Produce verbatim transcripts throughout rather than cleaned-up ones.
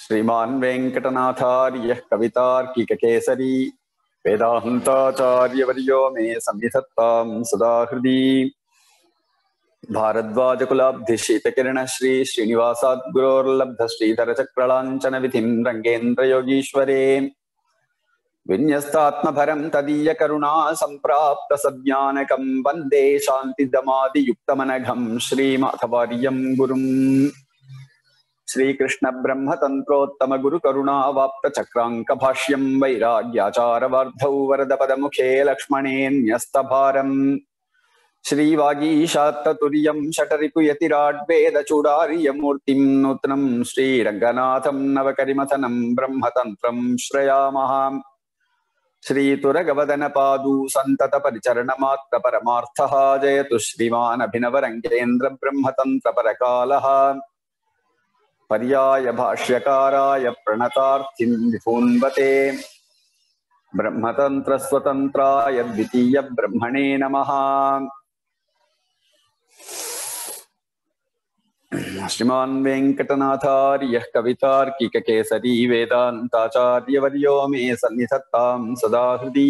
श्रीमान् वेंकटनाथार्यः कवितार्किककेसरी वेदान्ताचार्यवर्यो मे संविधत्तां सदा हृदि भारद्वाजकुलाब्धिशीतकिरणः श्री श्रीनिवासाद्गुरोर्लब्धश्रीधरचक्रलाञ्छनविधिं रङ्गेन्द्रयोगीश्वरे विन्यस्तात्मभरं तदीयकरुणा सम्प्राप्तसद्ज्ञानकं वन्दे शान्तिदमादियुक्तमनघं श्रीमाधवार्यं गुरुम् श्रीकृष्ण ब्रह्मतन्त्रोत्तम गुरुकरुणावाप्तचक्राङ्कभाष्यं वैराग्याचारवार्धौ वरदपदमुखे लक्ष्मणेऽन्यस्तभारम् श्रीवागीशात्ततुर्यं शठरिपुयतिराड्वेदचूडार्यमूर्तिं नूत्नं श्रीरङ्गनाथं नवकरिमथनं ब्रह्मतन्त्रं श्रयामः। श्रीतुरगवदनपादू सन्ततपरिचरणमात्रपरमार्थः जयतु श्रीमान् अभिनवरङ्गेन्द्र ब्रह्मतन्त्रपरकालः। पर्याय भाष्यकाराय प्रणतार्थिं विभून्वते ब्रह्मतंत्र स्वतंत्राय द्वितीय ब्रह्मणे नमः। श्रीमान् वेंकटनाथार्यः कवितार्किककेसरी वेदान्ताचार्यवर्यो मे सन्निधत्तां सदा हृदि।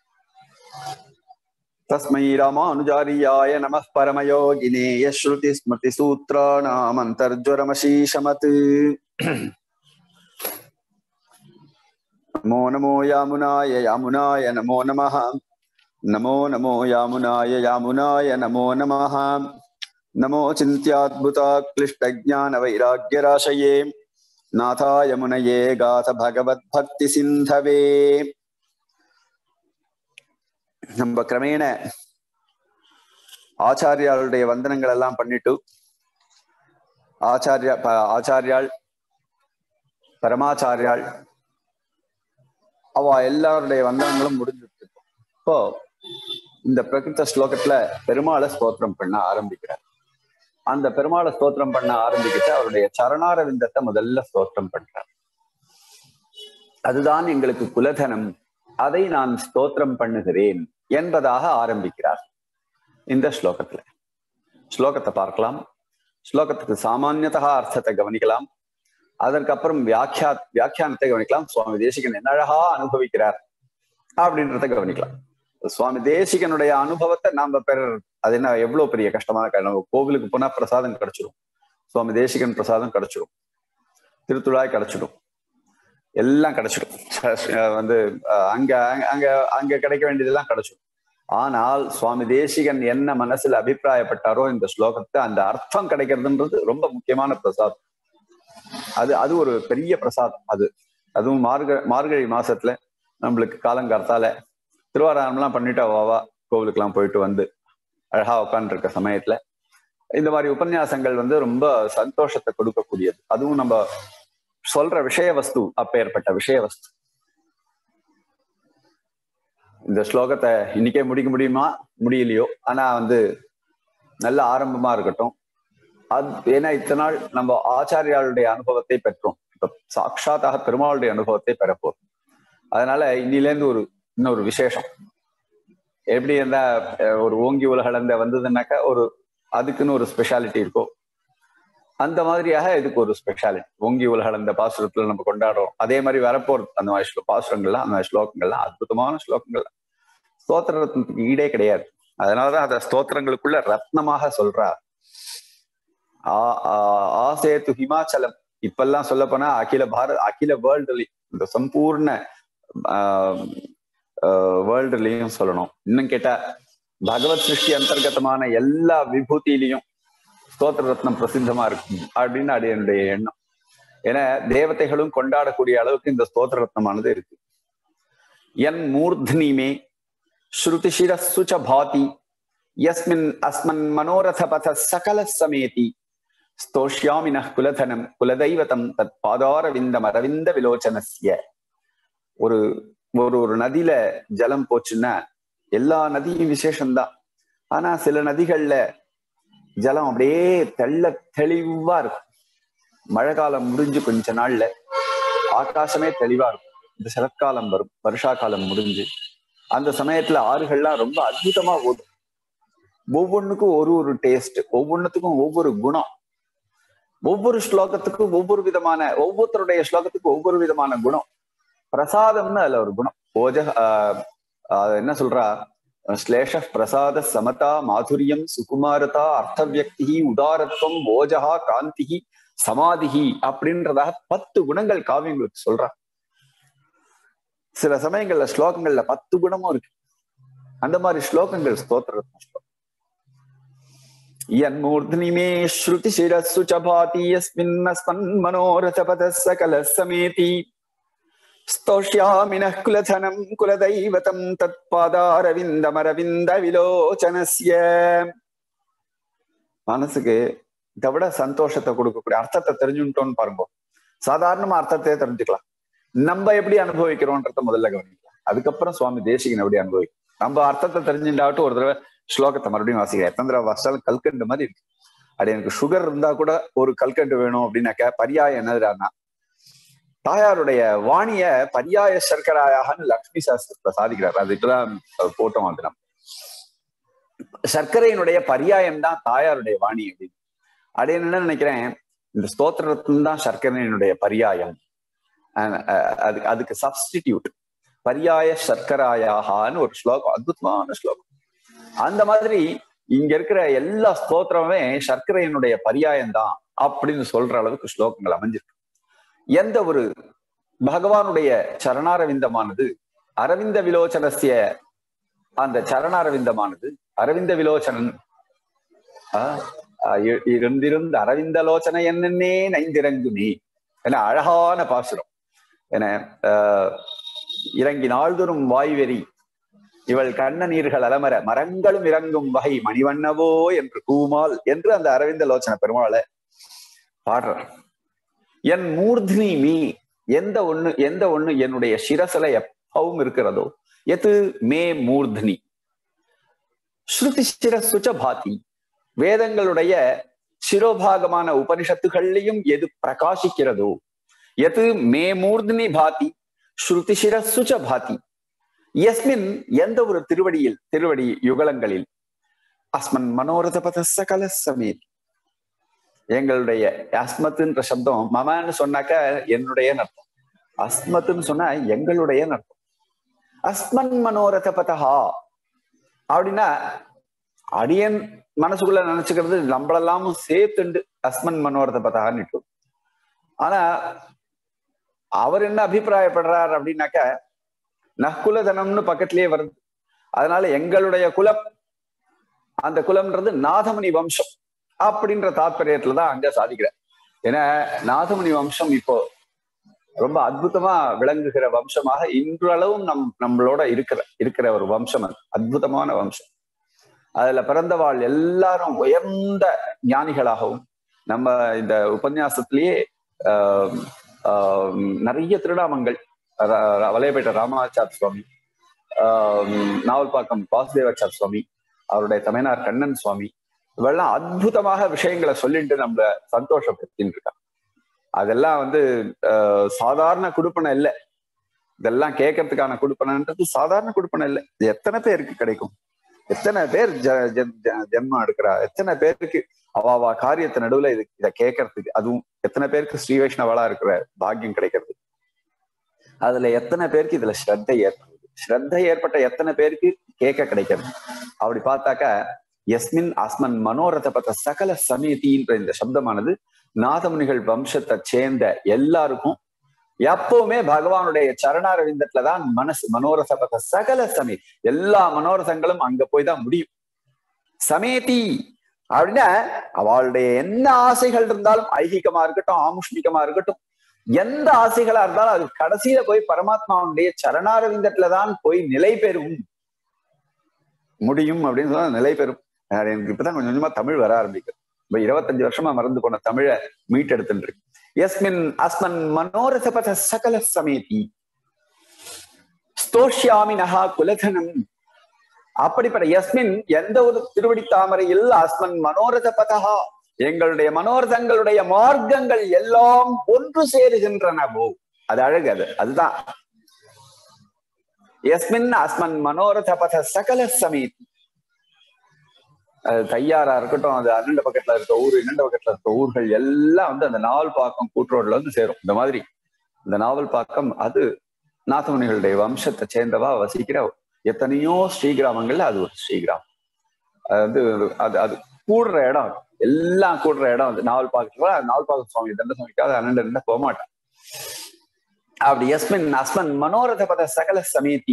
तस्मै रामानुजार्याय नमः परमयोगिने यश्रुतिस्मृतिसूत्राणामन्तर्ज्वरमशीशमत्। नमो नमो यामुनाय यामुनाय नमो नमः। नमो नमो यामुनाय यामुनाय नमो नमः। नमो चिन्त्याद्भुताक्लिष्टज्ञानवैराग्यराशये नाथाय मुनये गाथ भगवद्भक्तिसिन्धवे। நம்ம கிரமேண ஆச்சாரியாளுடைய வந்தனங்கள் எல்லாம் பண்ணிட்டு ஆச்சாரியா ஆச்சாரியாள் பரமாச்சாரியாள் அவ எல்லாருடைய வந்தனங்களும் முடிஞ்சிட்டு இருக்கும். இப்போ இந்த பிரகிருத ஸ்லோகத்துல பெருமாளை ஸ்தோத்திரம் பண்ண ஆரம்பிக்கிறார். அந்த பெருமாளை ஸ்தோத்திரம் பண்ண ஆரம்பிக்கிட்டு அவருடைய சரணாரவிந்தத்தை முதல்ல ஸ்தோத்திரம் பண்றார். அதுதான் எங்களுக்கு குலதனம், அதை நான் ஸ்தோத்திரம் பண்ணுகிறேன் என்பதாக ஆரம்பிக்கிறார் இந்த ஸ்லோகத்துல. ஸ்லோகத்தை பார்க்கலாம். ஸ்லோகத்துக்கு சாமானியதா அர்த்தத்தை கவனிக்கலாம். அதற்கப்புறம் வியாக்கியா வியாக்கியானத்தை கவனிக்கலாம். சுவாமி தேசிகன் என்ன அழகா அனுபவிக்கிறார் அப்படின்றத கவனிக்கலாம். சுவாமி தேசிகனுடைய அனுபவத்தை நாம பெற, அது என்ன எவ்வளவு பெரிய கஷ்டமான காரணம். கோவிலுக்கு போனா பிரசாதம் கிடைச்சிடும், சுவாமி தேசிகன் பிரசாதம் கிடைச்சிடும், திருத்துழாய் கிடைச்சிடும், எல்லாம் கிடைச்சிடும். வந்து அங்க அங்க அங்க கிடைக்க வேண்டியதெல்லாம் கிடைச்சிடும். ஆனால் சுவாமி தேசிகன் என்ன மனசுல அபிப்பிராயப்பட்டாரோ இந்த ஸ்லோகத்தை அந்த அர்த்தம் கிடைக்கிறதுன்றது ரொம்ப முக்கியமான பிரசாதம். அது அது ஒரு பெரிய பிரசாதம். அது அதுவும் மார்க மார்கழி மாசத்துல நம்மளுக்கு காலங்கார்த்தால திருவாராயணம்லாம் பண்ணிட்டு அவாவா கோவிலுக்கெல்லாம் போயிட்டு வந்து அழகா உட்கார்ந்து இருக்க சமயத்துல இந்த மாதிரி உபன்யாசங்கள் வந்து ரொம்ப சந்தோஷத்தை கொடுக்கக்கூடியது. அதுவும் நம்ம சொல்ற விஷய வஸ்து அப்பேற்பட்ட விஷய வஸ்து. இந்த ஸ்லோகத்தை இன்னைக்கே முடிக்க முடியுமா முடியலையோ, ஆனா வந்து நல்ல ஆரம்பமா இருக்கட்டும். அது ஏன்னா இத்தனை நாள் நம்ம ஆச்சாரியாளுடைய அனுபவத்தை பெற்றோம், இப்ப சாட்சாத்தாக பெருமாளுடைய அனுபவத்தை பெறப்போம். அதனால இன்னிலேருந்து ஒரு இன்னொரு விசேஷம். எப்படி இருந்தா ஒரு ஓங்கி உலகளந்த வந்ததுன்னாக்கா ஒரு அதுக்குன்னு ஒரு ஸ்பெஷாலிட்டி இருக்கும். அந்த மாதிரியாக இதுக்கு ஒரு ஸ்பெஷாலிட்டி. ஓங்கி உலகளந்த பாசுரத்துல நம்ம கொண்டாடுறோம். அதே மாதிரி வரப்போறது அந்த மாதிரி பாசுரங்கள்லாம் அந்த மாதிரி ஸ்லோகங்கள்லாம் அற்புதமான ஸ்லோகங்கள். ஸ்தோத்திர ரத்னத்துக்கு ஈடே கிடையாது. அதனாலதான் அதை ஸ்தோத்திரங்களுக்குள்ள ரத்னமாக சொல்றார். ஆசேத்து ஹிமாச்சலம் இப்பெல்லாம் சொல்ல போனா அகில பாரத் அகில வேர்ல்டுலயும் இந்த சம்பூர்ண ஆஹ் வேர்ல்டுலயும் சொல்லணும். இன்னும் கேட்டா பகவத் சிருஷ்டி அந்தர்கதமான எல்லா விபூதியிலையும் ஸ்தோத்திர ரத்னம் பிரசித்தமா இருக்கும் அப்படின்னு அது என்னுடைய எண்ணம். ஏன்னா தேவதைகளும் கொண்டாடக்கூடிய அளவுக்கு இந்த ஸ்தோத்திர ரத்னமானது இருக்கு. என் மூர்த்னிமே ஸ்ருதி சிரசுச்ச பாதி யஸ்மின் அஸ்மன் மனோரத பத சகல சமேதி ஸ்தோஷ்யாமின குலதனம் குலதைவதம் தத் பாதாரவிந்தம் அரவிந்த விலோச்சனஸ்ய. ஒரு ஒரு ஒரு நதியில ஜலம் போச்சுன்னா எல்லா நதியும் விசேஷம்தான். ஆனா சில நதிகள்ல ஜலம் அப்படியே தெள்ள தெளிவா இருக்கும். மழை காலம் முடிஞ்சு கொஞ்ச நாள்ல ஆகாசமே தெளிவா இருக்கும். இந்த சரத்காலம் வரும், வருஷா காலம் முடிஞ்சு அந்த சமயத்துல ஆறுகள்லாம் ரொம்ப அற்புதமா ஓடும். ஒவ்வொன்றுக்கும் ஒரு ஒரு டேஸ்ட், ஒவ்வொன்றுத்துக்கும் ஒவ்வொரு குணம். ஒவ்வொரு ஸ்லோகத்துக்கும் ஒவ்வொரு விதமான ஒவ்வொருத்தருடைய ஸ்லோகத்துக்கும் ஒவ்வொரு விதமான குணம். பிரசாதம்னு அதுல ஒரு குணம். ஓஜ ஆஹ் என்ன சொல்றா, ஸ்லேஷ பிரசாத சமதா மாதுரியம் சுகுமாரதா அர்த்தவியக்தி உதாரத்துவம் ஓஜகா காந்திகி சமாதிகி அப்படின்றதாக பத்து குணங்கள் காவியங்களுக்கு சொல்றா. சில சமயங்கள்ல ஸ்லோகங்கள்ல பத்து குணமும் இருக்கு. அந்த மாதிரி ஸ்லோகங்கள் ஸ்தோத்திர ஸ்லோகம். யன்மூர்த்னிமே ஸ்ருதி சிரஸ்ஸு ச பாதி யஸ்மின்னஸ்மன் மனோரதபத சகல சமேதி स्तोष्यामिनः कुलधनं कुलदैवतं तत्पादारविन्दमरविन्द विलोचनस्य. மனசுக்கு இதை விட சந்தோஷத்தை கொடுக்கக்கூடிய அர்த்தத்தை தெரிஞ்சுட்டோம்னு பாருங்க. சாதாரணமா அர்த்தத்தை தெரிஞ்சுக்கலாம், நம்ம எப்படி அனுபவிக்கிறோன்றத முதல்ல கவனிக்கலாம். அதுக்கப்புறம் சுவாமி தேசிகன் எப்படி அனுபவிக்கும். நம்ம அர்த்தத்தை தெரிஞ்சுட்டாட்டும் ஒரு தடவை ஸ்லோகத்தை மறுபடியும் வாசிக்கிறேன். எத்தனை தடவை வாசிச்சாலும் கல்கண்டு மாதிரி இருக்கு. அப்படி எனக்கு சுகர் இருந்தா கூட ஒரு கல்கண்டு வேணும் அப்படின்னாக்க பரியாயம் என்னதுன்னா, தாயாருடைய வாணிய பரியாய சர்க்கராயாகனு லக்ஷ்மி சாஸ்திரத்துல சாதிக்கிறார். அதுக்குதான் போட்டோம். அது நம்ம சர்க்கரையினுடைய பரியாயம் தான் தாயாருடைய வாணி அப்படின்னு. அப்படி என்ன நினைக்கிறேன், இந்த ஸ்தோத்திரத்துல தான் சர்க்கரையினுடைய பரியாயம். அதுக்கு அதுக்கு சப்ஸ்டிடியூட் பரியாய சர்க்கராயாகனு ஒரு ஸ்லோகம், அற்புதமான ஸ்லோகம். அந்த மாதிரி இங்க இருக்கிற எல்லா ஸ்தோத்திரமே சர்க்கரையினுடைய பரியாயம் தான் அப்படின்னு சொல்ற அளவுக்கு ஸ்லோகங்கள் அமைஞ்சிருக்கு. எந்த ஒரு பகவானுடைய சரணாரவிந்தமானது அரவிந்த விலோச்சனசிய, அந்த சரணாரவிந்தமானது அரவிந்த விலோச்சனன் இருந்திருந்த அரவிந்த லோச்சனை என்னன்னே நைந்திறங்குமே என அழகான பாசுரம் என ஆஹ் இறங்கி நாள்தோறும் வாய்வெறி இவள் கண்ண நீர்கள் அலமர மரங்களும் இறங்கும் வகை மணிவண்ணவோ என்று கூமால் என்று அந்த அரவிந்த லோச்சன பெருமாளை பாடுறார். என் மூர்த்னி மீ, எந்த ஒண்ணு எந்த ஒண்ணு என்னுடைய சிரசுல எப்பவும் இருக்கிறதோ, எது மே மூர்த்னி ஸ்ருதி சிரசுச்ச பாதி, வேதங்களுடைய சிரோபாகமான உபனிஷத்துகள்லையும் எது பிரகாசிக்கிறதோ, எது மே மூர்த்னி பாதி ஸ்ருதி சிரசுச்ச பாதி, யஸ்மின் எந்த ஒரு திருவடியில் திருவடி யுகலங்களில் அஸ்மன் மனோரத பத சகல சமேத், எங்களுடைய அஸ்மத்துன்ற சப்தம் மமன்னு சொன்னாக்க என்னுடைய அர்த்தம், அஸ்மத்துன்னு சொன்னா எங்களுடைய அர்த்தம். அஸ்மன் மனோரத பதஹா அப்படின்னா அடியன் மனசுக்குள்ள நினைச்சுக்கிறது நம்மளெல்லாமும் சேர்த்துண்டு அஸ்மன் மனோரத பதஹான்னு இட்டு. ஆனா அவர் என்ன அபிப்பிராயப்படுறார் அப்படின்னாக்க நற்குலதனம்னு பக்கத்திலேயே வருது. அதனால எங்களுடைய குலம், அந்த குலம்ன்றது நாதமுனி வம்சம் அப்படின்ற தாற்பயத்துலதான் அங்க சாதிக்கிறார். ஏன்னா நாதமுனி வம்சம் இப்போ ரொம்ப அற்புதமா விளங்குகிற வம்சமாக இன்றளவும் நம் நம்மளோட இருக்கிற இருக்கிற ஒரு வம்சம். அது அற்புதமான வம்சம். அதுல பிறந்தவாள் எல்லாரும் உயர்ந்த ஞானிகளாகவும், நம்ம இந்த உபன்யாசத்திலேயே ஆஹ் ஆஹ் நிறைய திருநாமங்கள், வலையப்பேட்டை ராமாச்சார் சுவாமி, ஆஹ் நாவல்பாக்கம் வாசுதேவாச்சார் சுவாமி, அவருடைய தமையனார் கண்ணன் சுவாமி, இவெல்லாம் அற்புதமாக விஷயங்களை சொல்லிட்டு நம்மள சந்தோஷப்படுத்தின்னு இருக்காங்க. அதெல்லாம் வந்து அஹ் சாதாரண குடுப்பனை இல்லை. இதெல்லாம் கேட்கறதுக்கான குடுப்பனைன்றது சாதாரண குடுப்பனை இல்லை. இது எத்தனை பேருக்கு கிடைக்கும்? எத்தனை பேர் ஜ ஜென்மம் எடுக்கிறா? எத்தனை பேருக்கு அவாவா காரியத்தை நடுவுல இது இதை கேட்கறதுக்கு, அதுவும் எத்தனை பேருக்கு ஸ்ரீ வைஷ்ணவளா இருக்கிற பாக்கியம் கிடைக்கிறது? அதுல எத்தனை பேருக்கு இதுல ஸ்ரத்தை ஏற்படுது? ஸ்ரத்தை ஏற்பட்ட எத்தனை பேருக்கு கேட்க கிடைக்கிறது? அப்படி பார்த்தாக்கா யஸ்மின் அஸ்மன் மனோரத பத சகல சமேதின்ற இந்த சப்தமானது நாதமுனிகள் வம்சத்தை சேர்ந்த எல்லாருக்கும் எப்பவுமே பகவானுடைய சரணாரவிந்தத்துலதான் மனசு. மனோரத பத சகல சமே, எல்லா மனோரதங்களும் அங்க போய் தான் முடியும். சமேதி அப்படின்னா அவளுடைய என்ன ஆசைகள் இருந்தாலும், ஐகிகமா இருக்கட்டும் ஆமுஷ்மிகமா இருக்கட்டும், எந்த ஆசைகளா இருந்தாலும் அது கடைசியில போய் பரமாத்மாவுடைய சரணாரவிந்தத்துலதான் போய் நிலை பெறும் முடியும் அப்படின்னு சொன்னா நிலை பெறும். எனக்கு இப்பதான் கொஞ்சம் கொஞ்சமா தமிழ் வர ஆரம்பிக்கும். இப்ப இருபத்தஞ்சு வருஷமா மறந்து போன தமிழை மீட்டெடுத்துட்டு இருக்கு. யஸ்மின் அஸ்மன் மனோரத பத சகல சமேதி ஸ்தோஷ்யாமி நகா குலதனம். அப்படிப்பட்ட யஸ்மின் எந்த ஒரு திருவடி தாமரையில் அஸ்மன் மனோரத பதஹா, எங்களுடைய மனோரதங்களுடைய மார்க்கங்கள் எல்லாம் ஒன்று சேருகின்றனவோ. அது அழகு. அது அதுதான் யஸ்மின் அஸ்மன் மனோரத பத சகல சமேதி. அது தையாரா இருக்கட்டும், அது அண்ணண்ட பக்கத்துல இருக்க ஊர், இன்னண்ட பக்கத்துல இருக்க ஊர்கள் எல்லாம் வந்து அந்த நாவல் பாக்கம் கூட்டுரோட்ல வந்து சேரும். இந்த மாதிரி இந்த நாவல் பாக்கம் அது நாதமுனிகளுடைய வம்சத்தை சேர்ந்தவா வசிக்கிற எத்தனையோ ஸ்ரீகிராமங்கள்ல அது ஒரு ஸ்ரீகிராமம். அது வந்து அது அது கூடுற இடம், எல்லாம் கூடுற இடம். அது நாவல் பாக்கத்துல நாவல் பாக்க சுவாமி தண்ட சுவாமிக்காக அண்ணன் இருந்தா போக மாட்டான். அப்படி எஸ்மின் அஸ்மன் மனோரத பத சகல சமேதி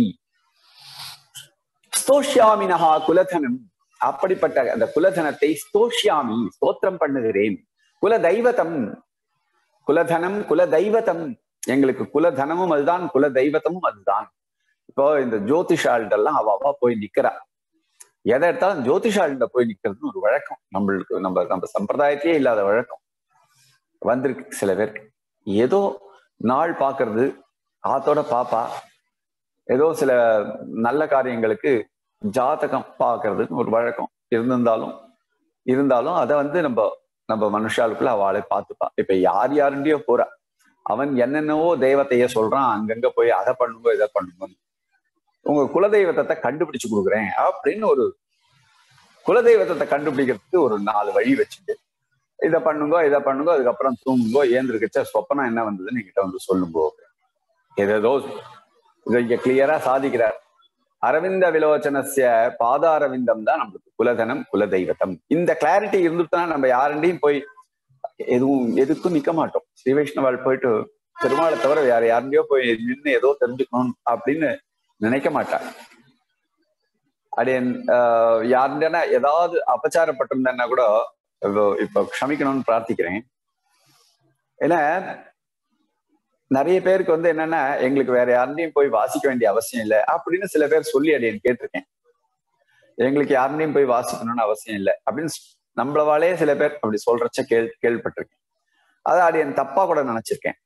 ஸ்தோஷ்யாமினஹா குலதனம், அப்படிப்பட்ட அந்த குலதனத்தை ஸ்தோஷ்யாமி ஸ்தோத்திரம் பண்ணுகிறேன். குல தெய்வதம், குலதனம் குல தெய்வதம், எங்களுக்கு குலதனமும் அதுதான், குல தெய்வத்தமும் அதுதான். இப்போ இந்த ஜோதிஷாள்டெல்லாம் அவ அவா போய் நிக்கிறா. எதை எடுத்தாலும் ஜோதிஷாள்கிட்ட போய் நிக்கிறதுன்னு ஒரு வழக்கம் நம்மளுக்கு, நம்ம நம்ம சம்பிரதாயத்திலே இல்லாத வழக்கம் வந்திருக்கு சில பேருக்கு. ஏதோ நாள் பாக்குறது, ஆத்தோட பாப்பா, ஏதோ சில நல்ல காரியங்களுக்கு ஜாதகம் பார்க்கறதுன்னு ஒரு வழக்கம் இருந்திருந்தாலும் இருந்தாலும் அதை வந்து நம்ம நம்ம மனுஷாளுக்குள்ள அவளை பார்த்துப்பா. இப்ப யார் யாருண்டியோ போறா, அவன் என்னென்னவோ தெய்வத்தையே சொல்றான், அங்கங்க போய் அதை பண்ணுங்க இதை பண்ணுங்க, உங்க குலதெய்வத்தை கண்டுபிடிச்சு கொடுக்குறேன் அப்படின்னு ஒரு குலதெய்வத்தை கண்டுபிடிக்கிறதுக்கு ஒரு நாலு வழி வச்சுட்டு இதை பண்ணுங்கோ இதை பண்ணுங்கோ, அதுக்கப்புறம் தூங்குங்கோ, ஏந்திருக்கச்ச சொப்பனம் என்ன வந்ததுன்னு என்கிட்ட வந்து சொல்லுங்கோ. ஏதேதோ இதை இங்க கிளியரா சாதிக்கிறார். அரவிந்த விலோச்சனஸ்ய பாதாரவிந்தம் தான் நம்மளுக்கு குலதனம் குல தெய்வத்தம். இந்த கிளாரிட்டி இருந்துட்டுனா நம்ம யாருண்டையும் போய் எதுவும் எதுக்கும் நிக்க மாட்டோம். ஸ்ரீ வைஷ்ணவால் போயிட்டு பெருமாளை தவிர வேற யாருண்டையோ போய் நின்று ஏதோ தெரிஞ்சுக்கணும் அப்படின்னு நினைக்க மாட்டார். அப்படியே ஆஹ் யாருன்னா ஏதாவது அபச்சாரப்பட்டிருந்தேன்னா கூட இப்ப க்ஷமிக்கணும்னு பிரார்த்திக்கிறேன். ஏன்னா நிறைய பேருக்கு வந்து என்னன்னா, எங்களுக்கு வேற யாருடையும் போய் வாசிக்க வேண்டிய அவசியம் இல்லை அப்படின்னு சில பேர் சொல்லி அடியேன் கேட்டிருக்கேன். எங்களுக்கு யாருடையும் போய் வாசிக்கணும்னு அவசியம் இல்லை அப்படின்னு நம்மளவாலே சில பேர் அப்படி சொல்றச்ச கேள் கேள்விப்பட்டிருக்கேன். அதை அடியேன் தப்பா கூட நினைச்சிருக்கேன்.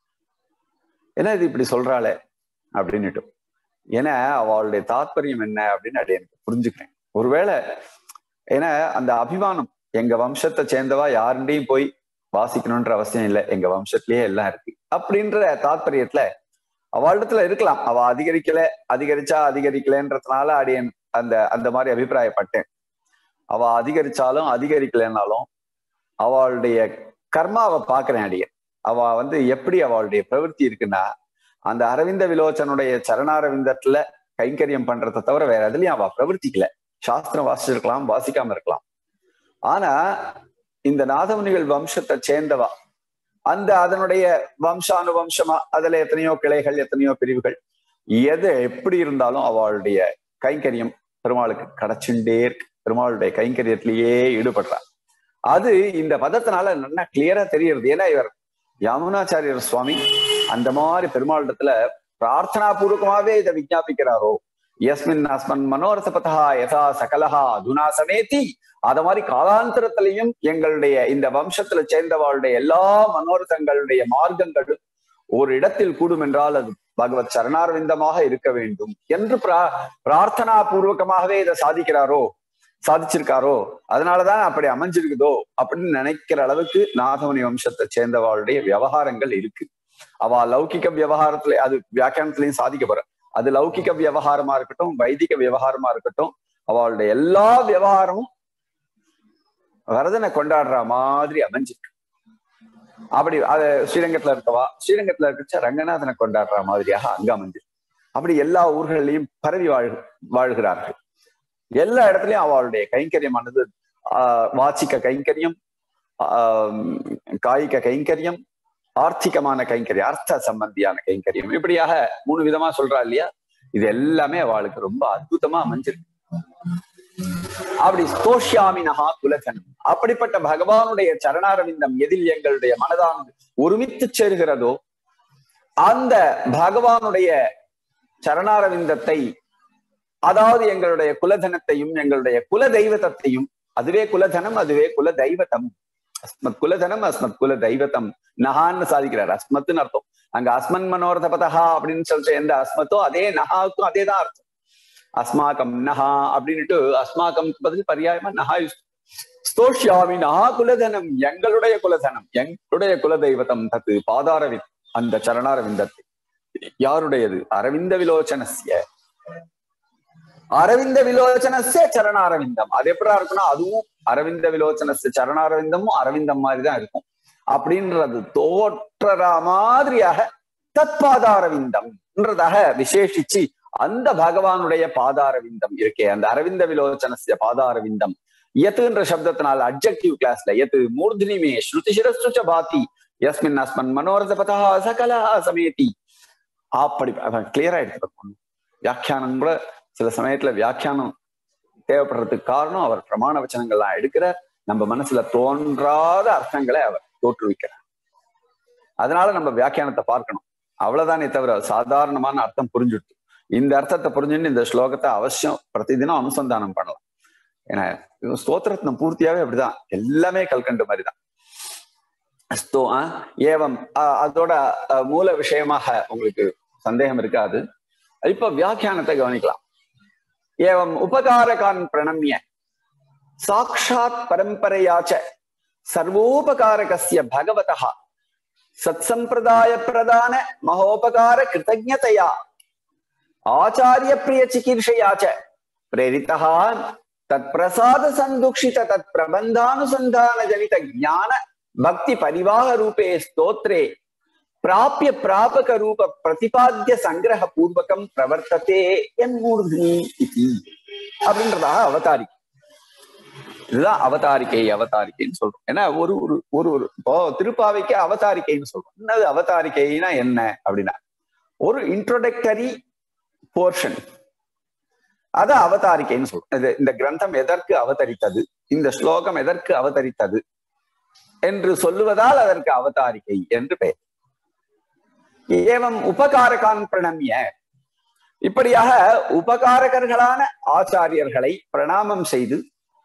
ஏன்னா இது இப்படி சொல்றாளே அப்படின்னுட்டு, ஏன்னா அவளுடைய தாத்பரியம் என்ன அப்படின்னு அடியனுக்கு புரிஞ்சுக்கிறேன். ஒருவேளை ஏன்னா அந்த அபிமானம், எங்க வம்சத்தை சேர்ந்தவா யாருண்டையும் போய் வாசிக்கணும்ன்ற அவசியம் இல்லை, எங்க வம்சத்திலேயே எல்லாம் இருக்கு அப்படின்ற தாத்பரியத்துல அவளிடத்துல இருக்கலாம். அவ அதிகரிக்கல, அதிகரிச்சா அதிகரிக்கலன்றதுனால அடியன் அந்த அந்த மாதிரி அபிப்பிராயப்பட்டேன். அவ அதிகரிச்சாலும் அதிகரிக்கலைன்னாலும் அவளுடைய கர்மாவை பாக்குறேன் அடியன். அவ வந்து எப்படி அவளுடைய பிரவൃத்தி இருக்குன்னா, அந்த அரவிந்த விலோச்சனுடைய சரணாரவிந்தத்துல கைங்கரியம் பண்றதை தவிர வேற எதுலயும் அவ பிரவர்த்திக்கல. சாஸ்திரம் வாசிச்சிருக்கலாம், வாசிக்காம இருக்கலாம். ஆனா இந்த நாதமுனிகள் வம்சத்தை சேர்ந்தவா, அந்த அதனுடைய வம்சானுவம்சமா அதுல எத்தனையோ கிளைகள், எத்தனையோ பிரிவுகள், எது எப்படி இருந்தாலும் அவளுடைய கைங்கரியம் பெருமாளுக்கு கிடைச்சுட்டே இருக்கு. பெருமாளுடைய கைங்கரியத்திலேயே ஈடுபடுறார். அது இந்த பதத்தினால நல்லா கிளியரா தெரியுது. ஏன்னா இவர் யாமுனாச்சாரியர் சுவாமி அந்த மாதிரி பெருமாளிடத்துல பிரார்த்தனா பூர்வகமாவே இதை விஞ்ஞாபிக்கிறாரோ, யஸ்மின் அஸ்மன் மனோரத பதா யதா சகலஹா அதுனா சமேதி, அத மாதிரி காலாந்தரத்திலையும் எங்களுடைய இந்த வம்சத்துல சேர்ந்தவாளுடைய எல்லா மனோரதங்களுடைய மார்க்கங்களும் ஒரு இடத்தில் கூடும் என்றால் அது பகவத் சரணாரவிந்தமாக இருக்க வேண்டும் என்று பிரா பிரார்த்தனா பூர்வகமாகவே இதை சாதிக்கிறாரோ, சாதிச்சிருக்காரோ, அதனாலதான் அப்படி அமைஞ்சிருக்குதோ அப்படின்னு நினைக்கிற அளவுக்கு நாதமுனி வம்சத்தை சேர்ந்தவாளுடைய விவகாரங்கள் இருக்கு. அவ லௌகிக விவகாரத்துல அது வியாக்கியானத்திலையும் சாதிக்க போற, அது லௌகிக விவகாரமா இருக்கட்டும், வைதிக விவகாரமா இருக்கட்டும், அவளுடைய எல்லா விவகாரமும் வரதனை கொண்டாடுற மாதிரி அமைஞ்சிருக்கு. அப்படி அது ஸ்ரீரங்கத்துல இருக்கவா ஸ்ரீரங்கத்துல இருக்க ரங்கநாதனை கொண்டாடுற மாதிரியாக அங்க அமைஞ்சிருக்கு. அப்படி எல்லா ஊர்களிலையும் பரவி வாழ் வாழ்கிறார்கள். எல்லா இடத்துலயும் அவளுடைய கைங்கரியமானது ஆஹ் வாச்சிக்க கைங்கரியம், ஆஹ் காய்க கைங்கரியம், ஆர்த்திகமான கைங்கரியம், அர்த்த சம்பந்தியான கைங்கரியம், இப்படியாக மூணு விதமா சொல்றா இல்லையா. இது எல்லாமே அவளுக்கு ரொம்ப அற்புதமா அமைஞ்சிருக்கு. அப்படி ஸ்தோஷ்யாமினஹா குலதனம், அப்படிப்பட்ட பகவானுடைய சரணாரவிந்தம் எதில் எங்களுடைய மனதானது ஒருமித்து சேருகிறதோ, அந்த பகவானுடைய சரணாரவிந்தத்தை, அதாவது எங்களுடைய குலதனத்தையும் எங்களுடைய குல தெய்வத்தையும், அதுவே குலதனம் அதுவே குல தெய்வத்தம், அஸ்மத் குலதனம் அஸ்மத் குல தெய்வத்தம் நகான்னு சாதிக்கிறார். அஸ்மத்துன்னு அர்த்தம். அங்க அஸ்மன் மனோரத பதஹா அப்படின்னு சொல்லிட்டு எந்த அஸ்மத்தோ அதே நகாவுக்கும் அதே தான் அர்த்தம். அஸ்மாக்கம் நஹா அப்படின்னுட்டு அஸ்மாக்கம் பதில் பரியாயமா நஹா யூஸ். ஸ்தோஷ்யாமி நஹா குலதனம், எங்களுடைய குலதனம், எங்களுடைய குல தெய்வத்தம் தத்து பாதாரவி, அந்த சரணாரவிந்தத்தை யாருடையது? அரவிந்த விலோச்சனஸ்ய, அரவிந்த விலோச்சனஸ்ய சரணாரவிந்தம். அது எப்படா இருக்குன்னா அதுவும் அரவிந்த விலோச்சனஸ்ய சரணாரவிந்தமும் அரவிந்தம் மாதிரிதான் இருக்கும். அப்படின்றது தோற்றரா மாதிரியாக தத்பாதாரவிந்தம்ன்றதாக விசேஷிச்சு அந்த பகவானுடைய பாதாரவிந்தம் இருக்கே, அந்த அரவிந்த விலோச்சனஸ்ய பாதாரவிந்தம். எத்துன்ற சப்தத்தினால அட்ஜெக்டிவ் கிளாஸ்ல எத்து மூர்தினிமே ஸ்ருதிசிரஸ்ருச்ச பாதி யஸ்மின் அஸ்மன் மனோரத பதா சகலா சமேதி. அப்படி கிளியரா எடுத்துக்கணும். வியாக்கியானம் கூட சில சமயத்துல வியாக்கியானம் தேவைப்படுறதுக்கு காரணம் அவர் பிரமாண வச்சனங்கள்லாம் எடுக்கிறார், நம்ம மனசுல தோன்றாத அர்த்தங்களை அவர் தோற்றுவிக்கிறார். அதனால நம்ம வியாக்கியானத்தை பார்க்கணும், அவ்வளவுதானே தவிர சாதாரணமான அர்த்தம் புரிஞ்சுட்டு இந்த அர்த்தத்தை புரிஞ்சுன்னு இந்த ஸ்லோகத்தை அவசியம் பிரதிதினம் அனுசந்தானம் பண்ணலாம். ஏன்னா ஸ்தோத்திரத்தின பூர்த்தியாவே அப்படிதான், எல்லாமே கல்கண்டு மாதிரிதான். ஸ்தோ ஏவம் அதோட மூல விஷயமாக உங்களுக்கு சந்தேகம் இருக்காது. இப்ப வியாக்கியானத்தை கவனிக்கலாம். ஏவம் உபகாரகான் பிரணம்ய சாக்ஷாத் பரம்பரையாச்ச சர்வோபகாரகஸ்ய பகவதः சத்சம்பிரதாய பிரதான மகோபகார கிருதஜ்ஞதயா ஆச்சாரிய பிரிய சிகீர்ஷயாச்ச பிரேரிதः தத் பிரசாத சந்துக்ஷித தத் பிரபந்தானுசந்தான ஜனித ஞான பக்தி பரிவாக ரூபே ஸ்தோத்ரே பிராபிய பிராபக ரூப பிரதிபாத்திய சங்கிரக பூர்வகம் பிரவர்த்ததே என் மூர்த்தினி இதி அப்படின்றதாக அவதாரிக்கை. இதுதான் அவதாரிக்கை. அவதாரிக்கைன்னு சொல்றோம். ஏன்னா ஒரு ஒரு ஒரு ஒரு இப்போ திருப்பாவைக்கு அவதாரிக்கைன்னு சொல்றோம். என்னது அவதாரிக்கைனா என்ன அப்படின்னா ஒரு இன்ட்ரோடக்டரி போர்ஷன், அத அவதாரிக்கைன்னு சொல்றோம். இந்த கிரந்தம் எதற்கு அவதரித்தது, இந்த ஸ்லோகம் எதற்கு அவதரித்தது என்று சொல்லுவதால் அதற்கு அவதாரிக்கை என்று பெயர். ஏவம் உபகாரகான் பிரணம்ய, இப்படியாக உபகாரகர்களான ஆச்சாரியர்களை பிரணாமம் செய்து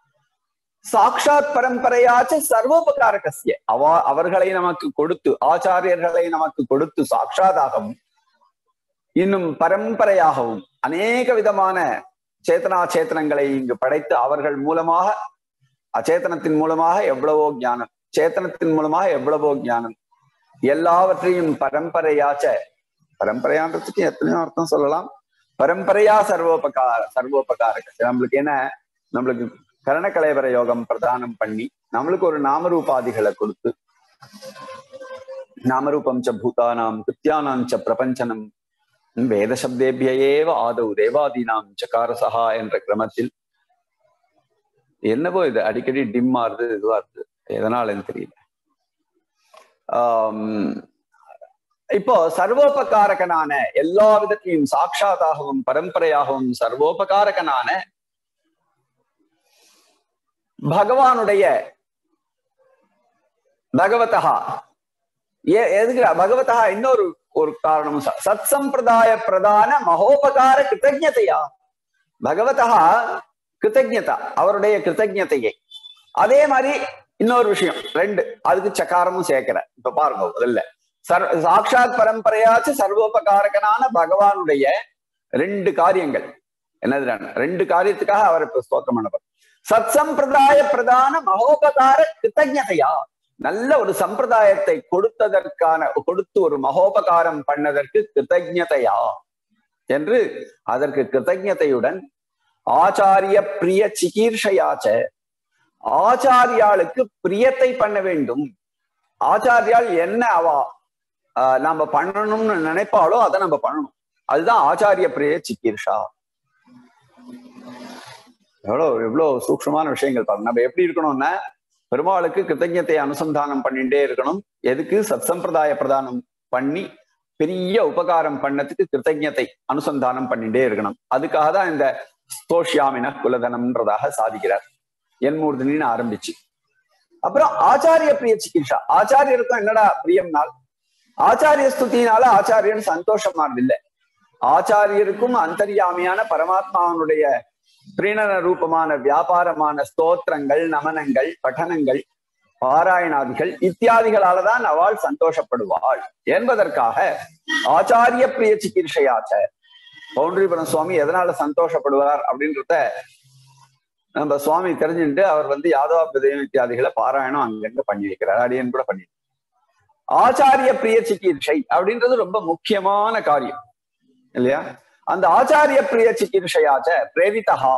சாக்ஷாத் பரம்பரையாச்ச சர்வோபகாரகஸ்ய அவ அவர்களை நமக்கு கொடுத்து, ஆச்சாரியர்களை நமக்கு கொடுத்து சாட்சாதாகவும் இன்னும் பரம்பரையாகவும் அநேக விதமான சேத்தனா சேத்தனங்களை இங்கு படைத்து அவர்கள் மூலமாக அச்சேதனத்தின் மூலமாக எவ்வளவோ ஞானம், சேத்தனத்தின் மூலமாக எவ்வளவோ ஞானம், எல்லாவற்றையும் பரம்பரையாச்ச, பரம்பரையான்றதுக்கு எத்தனையோ அர்த்தம் சொல்லலாம். பரம்பரையா சர்வோபகார சர்வோபகாரக. நம்மளுக்கு என்ன, நம்மளுக்கு கரணக்கலைவர யோகம் பிரதானம் பண்ணி நம்மளுக்கு ஒரு நாமரூபாதிகளை கொடுத்து, நாமரூபம் ச பூதானாம் கிருத்தியானாம் ச பிரபஞ்சனம் வேத சப்தேபியேவ ஆதவ் தேவாதீனாம் சகாரசஹா என்ற கிரமத்தில் என்னவோ இது அடிக்கடி டிம் ஆறுது, இதுவா இருக்கு, எதனாலன்னு தெரியல. ஆஹ் இப்போ சர்வோபகாரகனான, எல்லா விதத்திலையும் சாட்சாத்தாகவும் பரம்பரையாகவும் சர்வோபகாரகனான பகவானுடைய பகவதா, எதுக்கு பகவதா இன்னொரு ஒரு காரணம், சத் சம்பிரதாய பிரதான மகோபகார கிருத்தஜதையா, பகவதா கிருத்தஜதா, அவருடைய கிருத்தஜதையை. அதே மாதிரி இன்னொரு விஷயம் ரெண்டு, அதுக்கு சக்காரமும் சேர்க்கிற. இப்ப பாருங்க, இல்ல சர் சாட்சாத் பரம்பரையாச்சு சர்வோபகாரகனான பகவானுடைய ரெண்டு காரியங்கள் என்னது, ரெண்டு காரியத்துக்காக அவர் இப்ப ஸ்தோத்திரம் பண்ணவர். சத் சம்பிரதாய பிரதான மகோபகார கிருத்தஜதையா, நல்ல ஒரு சம்பிரதாயத்தை கொடுத்ததற்கான, கொடுத்து ஒரு மகோபகாரம் பண்ணதற்கு கிருத்தஜதையா என்று, அதற்கு கிருத்தஜதையுடன் ஆச்சாரிய பிரிய சிகீர்ஷையாச்ச, ஆச்சாரியாளுக்கு பிரியத்தை பண்ண வேண்டும். ஆச்சாரியால் என்ன அவா நாம பண்ணணும்னு நினைப்பாலோ அதை நம்ம பண்ணணும். அதுதான் ஆச்சாரிய பிரிய சிகீர்ஷா. எவ்வளவு எவ்வளவு சூக்ஷமான விஷயங்கள் பாருங்க. நம்ம எப்படி இருக்கணும்னா பெருமாளுக்கு கிருத்தஜத்தை அனுசந்தானம் பண்ணிட்டே இருக்கணும். எதுக்கு? சத் சம்பிரதாய பிரதானம் பண்ணி பெரிய உபகாரம் பண்ணதுக்கு கிருத்தஜத்தை அனுசந்தானம் பண்ணிட்டே இருக்கணும். அதுக்காக தான் இந்த ஸ்தோஷ்யாமின குலதனம்ன்றதாக சாதிக்கிறார். என்மூர்தினின்னு ஆரம்பிச்சு அப்புறம் ஆச்சாரிய பிரிய சிகிச்சா. ஆச்சாரியருக்கும் என்னடா பிரியம்னால், ஆச்சாரிய ஸ்துதினால ஆச்சாரியன் சந்தோஷமானது இல்லை. ஆச்சாரியருக்கும் அந்தர்யாமியான பரமாத்மாவனுடைய பிரீணன ரூபமான வியாபாரமான ஸ்தோத்திரங்கள், நமனங்கள், பட்டனங்கள், பாராயணாதிகள் இத்தியாதிகளாலதான் அவள் சந்தோஷப்படுவாள் என்பதற்காக ஆச்சாரிய பிரிய சிகிச்சையாச்ச. பவுண்டரிபுரம் சுவாமி எதனால சந்தோஷப்படுவார் அப்படின்றத நம்ம சுவாமி தெரிஞ்சுட்டு அவர் வந்து யாதவ பிரதேவ இத்தியாதிகளை பாராயணம் அங்கங்க பண்ணி வைக்கிறார். அடியன் கூட பண்ணி. ஆச்சாரிய பிரிய சிகிச்சை அப்படின்றது ரொம்ப முக்கியமான காரியம் இல்லையா? அந்த ஆச்சாரிய பிரிய சிகிச்சையாச்ச பிரேரிதா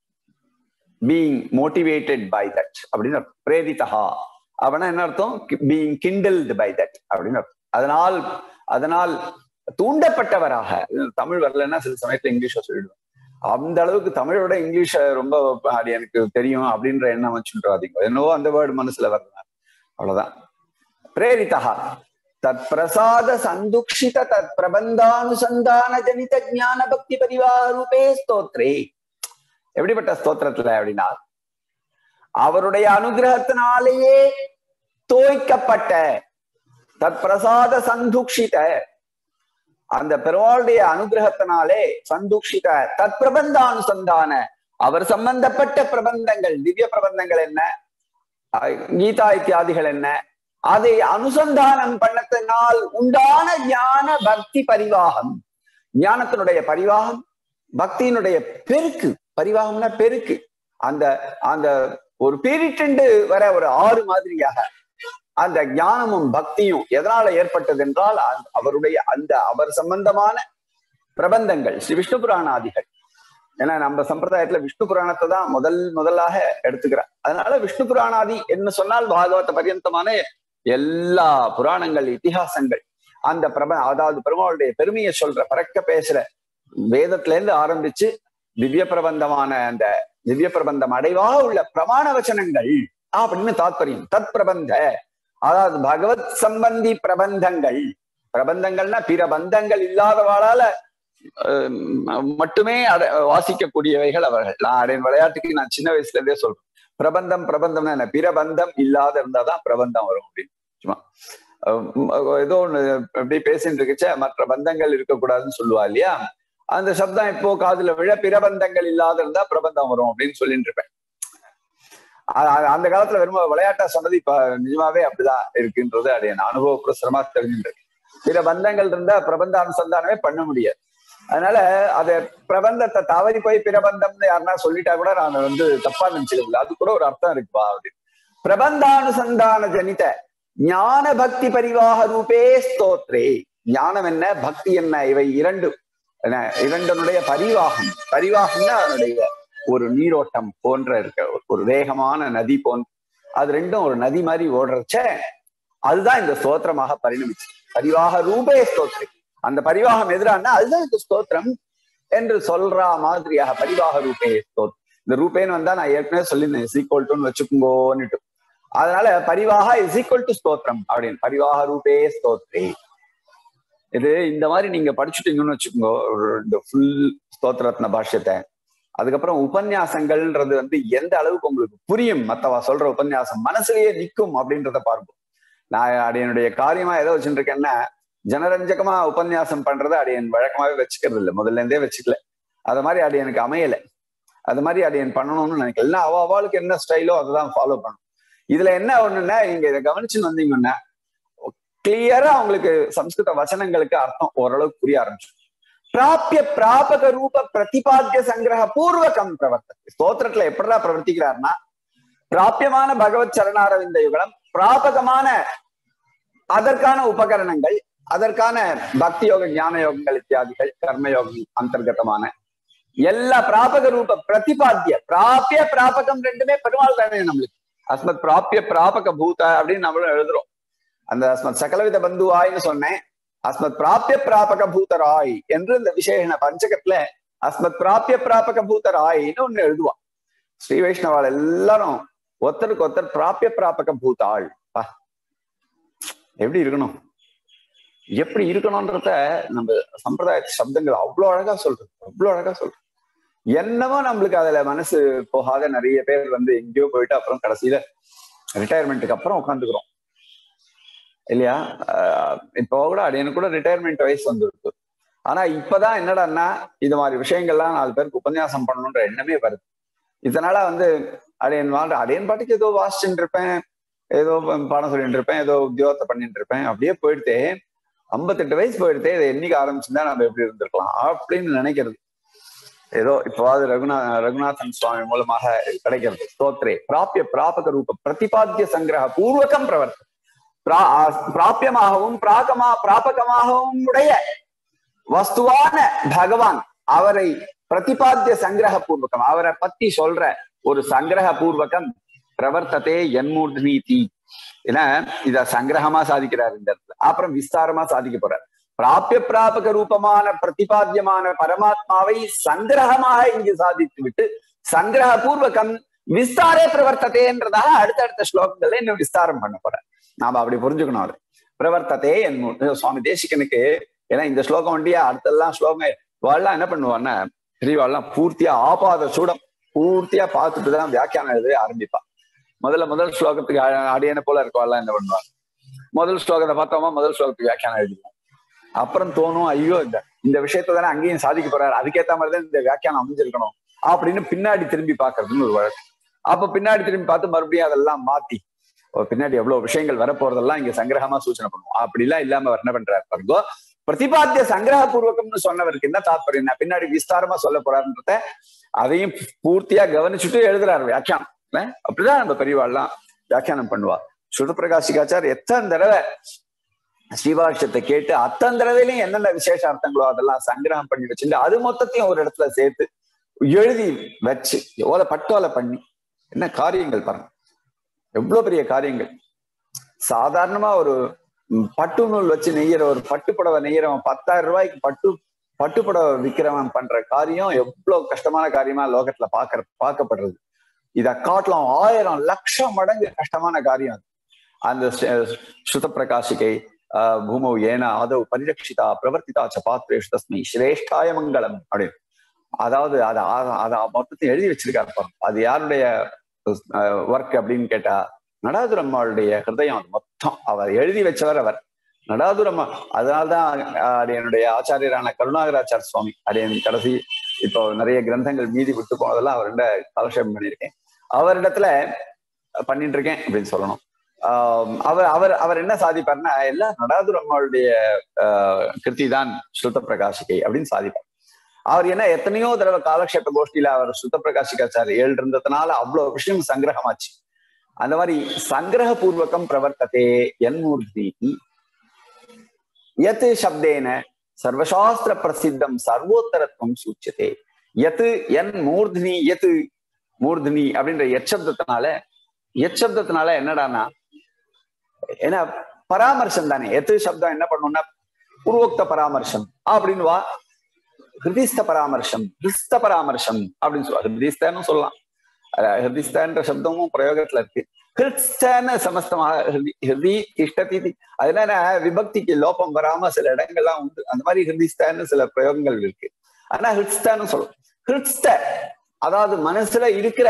பீயிங் மோட்டிவேட்டட் பை தட் அப்படின்னு பிரேரிதா அப்படின்னா என்ன அர்த்தம்? பீயிங் கிண்டல்டு பை தட் அப்படின்னு அர்த்தம். அதனால் அதனால் தூண்டப்பட்டவராக. தமிழ் வரலன்னா சில சமயத்துல இங்கிலீஷ சொல்லிடுவேன். அந்த அளவுக்கு தமிழோட இங்கிலீஷ ரொம்ப அது எனக்கு தெரியும் அப்படின்ற எண்ணம் வச்சுடாதீங்க. என்னவோ அந்த வேர்டு மனசுல வரல, அவ்வளவுதான். பிரேரிதா தத் பிரசாத சந்துக்ஷித தத் பிரபந்தானுசந்தான ஜனித ஞான பக்தி பரிவாரூபே ஸ்தோத்ரே. எப்படிப்பட்ட ஸ்தோத்திரத்துல அப்படின்னா, அவருடைய அனுகிரகத்தினாலேயே தோய்க்கப்பட்ட தத் பிரசாத சந்துக்ஷித, அந்த பெருமாளுடைய அனுகிரகத்தினாலே சந்துக்ஷித தத் பிரபந்தானுசந்தான, அவர் சம்பந்தப்பட்ட பிரபந்தங்கள், திவ்ய பிரபந்தங்கள் என்ன, கீதா இத்தியாதிகள் என்ன, அதை அனுசந்தானம் பண்ணத்தினால் உண்டான ஞான பக்தி பரிவாகம். ஞானத்தினுடைய பரிவாகம், பக்தியினுடைய பெருக்கு. பரிவாகம்னா பெருக்கு. அந்த அந்த ஒரு பீரிட்டு வர ஒரு ஆறு மாதிரியாக அந்த ஞானமும் பக்தியும் எதனால ஏற்பட்டது என்றால் அவருடைய அந்த அவர் சம்பந்தமான பிரபந்தங்கள், ஸ்ரீ விஷ்ணு புராணாதிகள். ஏன்னா நம்ம சம்பிரதாயத்துல விஷ்ணு புராணத்தை தான் முதல் முதலாக எடுத்துக்கிறார். அதனால விஷ்ணு புராணாதி என்ன சொன்னால் பாகவத பர்யந்தமான எல்லா புராணங்கள், இதிகாசங்கள், அந்த பிரப அதாவது பெருமாளுடைய பெருமையை சொல்ற பறக்க பேசுற வேதத்துல இருந்து ஆரம்பிச்சு திவ்ய பிரபந்தமான அந்த திவ்ய பிரபந்தம் அடைவாக உள்ள பிரமாண வச்சனங்கள் அப்படின்னு தாத்பரியம். தத் பிரபந்த அதாவது பகவத் சம்பந்தி பிரபந்தங்கள். பிரபந்தங்கள்னா பிற பந்தங்கள் இல்லாதவாளால மட்டுமே அட வாசிக்கக்கூடியவைகள் அவர்கள். நான் அடையின் விளையாட்டுக்கு நான் சின்ன வயசுல இருந்தே சொல்றேன், பிரபந்தம் பிரபந்தம்னா என்ன, பிரபந்தம் இல்லாத இருந்தாதான் பிரபந்தம் வரும் அப்படின்னு. சும்மா ஏதோ ஒண்ணு அப்படி பேசிட்டு இருக்குச்சே, மற்ற பந்தங்கள் இருக்கக்கூடாதுன்னு சொல்லுவா இல்லையா, அந்த சப்தம் இப்போ காதுல விழ பிரபந்தங்கள் இல்லாத இருந்தா பிரபந்தம் வரும் அப்படின்னு சொல்லிட்டு இருப்பேன். அந்த காலத்துல வெறும் விளையாட்டா சொன்னது இப்ப நிஜமாவே அப்படிதான் இருக்குன்றது அது என் அனுபவ பிரசரமா தெரிஞ்சுட்டு. பிற பந்தங்கள் இருந்தா பிரபந்த அனுசந்தானமே பண்ண முடியாது. அதனால அத பிரபந்தத்தை தவறி போய் பிரபந்தம்னு யாருன்னா சொல்லிட்டா கூட நான் வந்து தப்பா நினைச்சுக்கல, அது கூட ஒரு அர்த்தம் இருக்குப்பா அப்படின்னு. பிரபந்தானுசந்தான ஜனித ஞான பக்தி பரிவாக ரூபே ஸ்தோத்ரே. ஞானம் என்ன, பக்தி என்ன, இவை இரண்டு இரண்டனுடைய பரிவாகம். பரிவாகம்னா அதனுடைய ஒரு நீரோட்டம் போன்ற இருக்க ஒரு வேகமான நதி போன்ற, அது ரெண்டும் ஒரு நதி மாதிரி ஓடுறச்ச அதுதான் இந்த ஸ்தோத்திரமாக பரிணமிச்சு. பரிவாக ரூபே ஸ்தோத்ரே. அந்த பரிவாகம் எதிரானா அதுதான் இந்த ஸ்தோத்திரம் என்று சொல்ற மாதிரியாக பரிவாக ரூபே ஸ்தோத். இந்த ரூபேன்னு வந்தா நான் ஏற்கனவே சொல்லியிருந்தேன் இஸ் ஈக்குவல் டுன்னு வச்சுக்கோங்கன்னுட்டு. அதனால பரிவாக இஸ் ஈக்குவல் டு ஸ்தோத்திரம் அப்படின்னு. பரிவாக ரூபே ஸ்தோத்ரே. இது இந்த மாதிரி நீங்க படிச்சுட்டீங்கன்னு வச்சுக்கோங்க இந்த ஃபுல் ஸ்தோத்திரத்ன பாஷ்யத்தை. அதுக்கப்புறம் உபன்யாசங்கள்ன்றது வந்து எந்த அளவுக்கு உங்களுக்கு புரியும், மத்தவா சொல்ற உபன்யாசம் மனசுலயே நிற்கும் அப்படின்றத பார்ப்போம். நான் அடியனுடைய காரியமா எதை வச்சுட்டு இருக்கேன்னா, ஜனரஞ்சகமா உபன்யாசம் பண்றது அடியன் வழக்கமாவே வச்சுக்கிறது இல்லை, முதல்ல இருந்தே வச்சுக்கல. அது மாதிரி அடியனுக்கு அமையல, அது மாதிரி அடியன் பண்ணணும்னு நினைக்கல. இல்லை அவ அவளுக்கு என்ன ஸ்டைலோ அதை ஃபாலோ பண்ணணும். இதுல என்ன ஒண்ணுன்னா, நீங்க இதை கவனிச்சுன்னு வந்தீங்கன்னா கிளியரா அவங்களுக்கு சம்ஸ்கிருத வசனங்களுக்கு அர்த்தம் ஓரளவுக்கு புரிய ஆரம்பிச்சு. பிராபிய பிராபக ரூப பிரதிபாத்திய சங்கிரக பூர்வகம் பிரவர்த்தனை. ஸ்தோத்திரத்துல எப்படிடா பிரவர்த்திக்கிறார்னா, பிராபியமான பகவத் சரணாரவிந்த யுகலம், பிராபகமான அதற்கான உபகரணங்கள், அதற்கான பக்தி யோக ஞான யோகங்கள் இத்தியாதிகள் கர்மயோகம் அந்தர்கதமான எல்லா பிராபக ரூப பிரதிபாத்திய பிராபிய பிராபகம் ரெண்டுமே பெருமாள் தானே நம்மளுக்கு. அஸ்மத் பிராபிய பிராபக பூத அப்படின்னு நம்மளும் எழுதுறோம். அந்த அஸ்மத் சகலவித பந்துவாய்னு சொன்னேன், அஸ்மத் பிராபிய பிராபக பூதராய் என்று இந்த விசேஷண பஞ்சகத்துல அஸ்மத் பிராபிய பிராபக பூதராய்ன்னு ஒண்ணு எழுதுவான். ஸ்ரீ வைஷ்ணவாள் எல்லாரும் ஒருத்தருக்கு ஒருத்தர் பிராபிய பிராபக பூதாள். எப்படி இருக்கணும், எப்படி இருக்கணும்ன்றத நம்ம சம்பிரதாய சப்தங்கள் அவ்வளோ அழகா சொல்றது, அவ்வளோ அழகா சொல்றது. என்னமோ நம்மளுக்கு அதுல மனசு போகாத நிறைய பேர் வந்து எங்கேயோ போயிட்டு அப்புறம் கடைசியில ரிட்டையர்மெண்ட்டுக்கு அப்புறம் உட்காந்துக்கிறோம் இல்லையா. இப்போ கூட அடையனு கூட ரிட்டையர்மெண்ட் வயசு வந்துருக்கு. ஆனா இப்பதான் என்னடான்னா இது மாதிரி விஷயங்கள்லாம் நாலு பேருக்கு உபன்யாசம் பண்ணணுன்ற எண்ணமே வருது. இதனால வந்து அடையன் வாழ்ற அடையன் பாட்டுக்கு ஏதோ வாசிச்சுட்டு இருப்பேன், ஏதோ பாடம் சொல்லிட்டு இருப்பேன், ஏதோ உத்தியோகத்தை பண்ணிட்டு இருப்பேன், அப்படியே போயிடுத்தே ஐம்பத்தெட்டு வயசு போயிடுத்தே இதை என்னைக்கு ஆரம்பிச்சுதான் நம்ம எப்படி இருந்திருக்கலாம் அப்படின்னு நினைக்கிறது. ஏதோ இப்போது ரகுநா ரகுநாதன் சுவாமி மூலமாக கிடைக்கிறது. ஸ்தோத்ரே பிராபிய பிராபக ரூப பிரதிபாத்திய சங்கிரக பூர்வகம் பிரவர்த்தனை. பிரா பிராபியமாகவும் பிராகமா பிராபகமாகவும் உடைய வஸ்துவான பகவான் அவரை பிரதிபாத்திய சங்கிரக பூர்வகம், அவரை பத்தி சொல்ற ஒரு சங்கிரக பூர்வகம் பிரவர்த்ததே என்மூர்த்னீதி. ஏன்னா இத சங்கிரகமா சாதிக்கிறார் இந்த இடத்துல. அப்புறம் விஸ்தாரமா சாதிக்க போறார். பிராபிய பிராபக ரூபமான பிரதிபாத்தியமான பரமாத்மாவை சங்கிரகமாக இங்கு சாதித்து விட்டு சங்கிரக பூர்வகம் விஸ்தாரே பிரவர்த்ததேன்றதாக அடுத்தடுத்த ஸ்லோகங்கள்ல இன்னும் விஸ்தாரம் பண்ண போற. நாம அப்படி புரிஞ்சுக்கணும். அது பிரவர்த்ததே என் சுவாமி தேசிகனுக்கு. ஏன்னா இந்த ஸ்லோகம் வண்டியா அடுத்தெல்லாம் ஸ்லோகம் வாழலாம் என்ன பண்ணுவான்னா பெரியவாள்லாம் பூர்த்தியா ஆபாத சூடம் பூர்த்தியா பார்த்துட்டு தான் வியாக்கியானம் எழுத ஆரம்பிப்பான். முதல்ல முதல் ஸ்லோகத்துக்கு அடியனை போல இருக்கவாள்லாம் என்ன பண்ணுவாங்க, முதல் ஸ்லோகத்தை பார்த்தோமா முதல் ஸ்லோகத்துக்கு வியாக்கியானம் எழுதிடுவாங்க. அப்புறம் தோணும், ஐயோ இந்த இந்த விஷயத்த தானே அங்கேயும் சாதிக்க போறாரு, அதுக்கேற்ற மாதிரிதான் இந்த வியாக்கியானம் அமைஞ்சிருக்கணும் அப்படின்னு பின்னாடி திரும்பி பாக்குறதுன்னு ஒரு வழக்கு. அப்ப பின்னாடி திரும்பி பார்த்து மறுபடியும் அதெல்லாம் மாத்தி பின்னாடி எவ்வளவு விஷயங்கள் வரப்போறதெல்லாம் இங்க சங்கிரகமா சூச்சனை பண்ணுவோம். அப்படி எல்லாம் இல்லாம அவர் என்ன பண்றாரு பாருங்கோ, பிரதிபாத்திய சங்கிரக பூர்வகம்னு சொன்னவருக்கு என்ன தாத்பரியம், என்ன பின்னாடி விஸ்தாரமா சொல்ல போறாருன்றத அதையும் பூர்த்தியா கவனிச்சுட்டு எழுதுறாரு வியாக்கியானம். அப்படிதான் நம்ம பெரியவாள்லாம் வியாக்கியானம் பண்ணுவா. சுதப்பிரகாசிகாச்சார் எத்தனை தடவை ஸ்ரீபாஷ்யத்தை கேட்டு அத்தனை தடவையிலையும் என்னென்ன விசேஷ அர்த்தங்களோ அதெல்லாம் சங்கிரகம் பண்ணி வச்சுட்டு அது மொத்தத்தையும் ஒரு இடத்துல சேர்த்து எழுதி வச்சு எவ்வளவு பட்டோலை பண்ணி என்ன காரியங்கள் பாருங்க, எவ்வளவு பெரிய காரியங்கள். சாதாரணமா ஒரு பட்டு நூல் வச்சு நெய்யற ஒரு பட்டு புடவை நெய்யறவன் பத்தாயிரம் ரூபாய்க்கு பட்டு பட்டு புடவை விற்கிறவன் பண்ற காரியம் எவ்வளவு கஷ்டமான காரியமா லோகத்துல பாக்குற பார்க்கப்படுறது. இத காட்டலாம் ஆயிரம் லட்சம் மடங்கு கஷ்டமான காரியம். அந்த ஸ்ருத பிரகாசிகை ஆஹ் பூமௌ ஏன ஆதவ் பரிரட்சிதா பிரவர்த்திதா ச பாத்ரேஷு தஸ்மை சிரேஷ்டாய மங்களம் அப்படின்னு. அதாவது அதை அதை மொத்தத்தையும் எழுதி வச்சிருக்காரு பாருங்க. அது யாருடைய ஒர்க் அப்படின்னு கேட்டா நடாதுரம்மாளுடைய ஹிருதயம். அது மொத்தம் அவர் எழுதி வச்சவர் அவர் நடாதுரம்மா. அதனால்தான் என்னுடைய ஆச்சாரியரான கருணாகராச்சார சுவாமி அடையன் கடைசி இப்போ நிறைய கிரந்தங்கள் மீதி விட்டு போனதெல்லாம் அவர்கிட்ட காலக்ஷேபம் பண்ணியிருக்கேன், அவரிடத்துல பண்ணிட்டு இருக்கேன் அப்படின்னு சொல்லணும். ஆஹ் அவர் அவர் அவர் என்ன சாதிப்பார்னா எல்லாம் நடாதுரம்மாளுடைய ஆஹ் கிருதி தான் ஸ்ருத பிரகாசிகை அப்படின்னு சாதிப்பார். அவர் என்ன எத்தனையோ தடவை காலக்ஷேப கோஷ்டியில அவர் ஸ்ருத பிரகாசிகாச்சாரி ஏழு இருந்ததுனால அவ்வளவு விஷயம் சங்கிரகமாச்சு. அந்த மாதிரி சங்கிரக பூர்வகம் பிரவர்த்ததே என்மூர்த்தி யத் சப்தேன சர்வசாஸ்திர பிரசித்தம் சர்வோத்தரத்துவம் சூச்சியதே. யத் என் மூர்த்னி யத் மூர்த்னி அப்படின்ற எச்சப்தத்தினால எச்சப்தத்தினால என்னடானா ஏன்னா பராமர்சம் தானே. எத்து சப்தம் என்ன பண்ணும்னா பூர்வோக்த பராமர்சம் அப்படின்னு வா, ஹிருதிஸ்த பராமர்சம் ஹிருஸ்த பராமர்சம் அப்படின்னு சொல்லுவா. ஹிருதிஸ்தன்னு சொல்லலாம், ஹிருதிஸ்தன்ற சப்தமும் பிரயோகத்துல இருக்கு. ஹிருத்ஸ்தன்னு சமஸ்தமாக ஹிருதி திஷ்டதி அது என்னன்னா விபக்திக்கு லோபம் வராம சில இடங்கள்லாம் உண்டு. அந்த மாதிரி ஹிருதிஸ்தன்னு சில பிரயோகங்கள் இருக்கு. ஆனா ஹிருத்ஸ்தன்னு சொல்லலாம். ஹிருத்ஸ்த அதாவது மனசுல இருக்கிற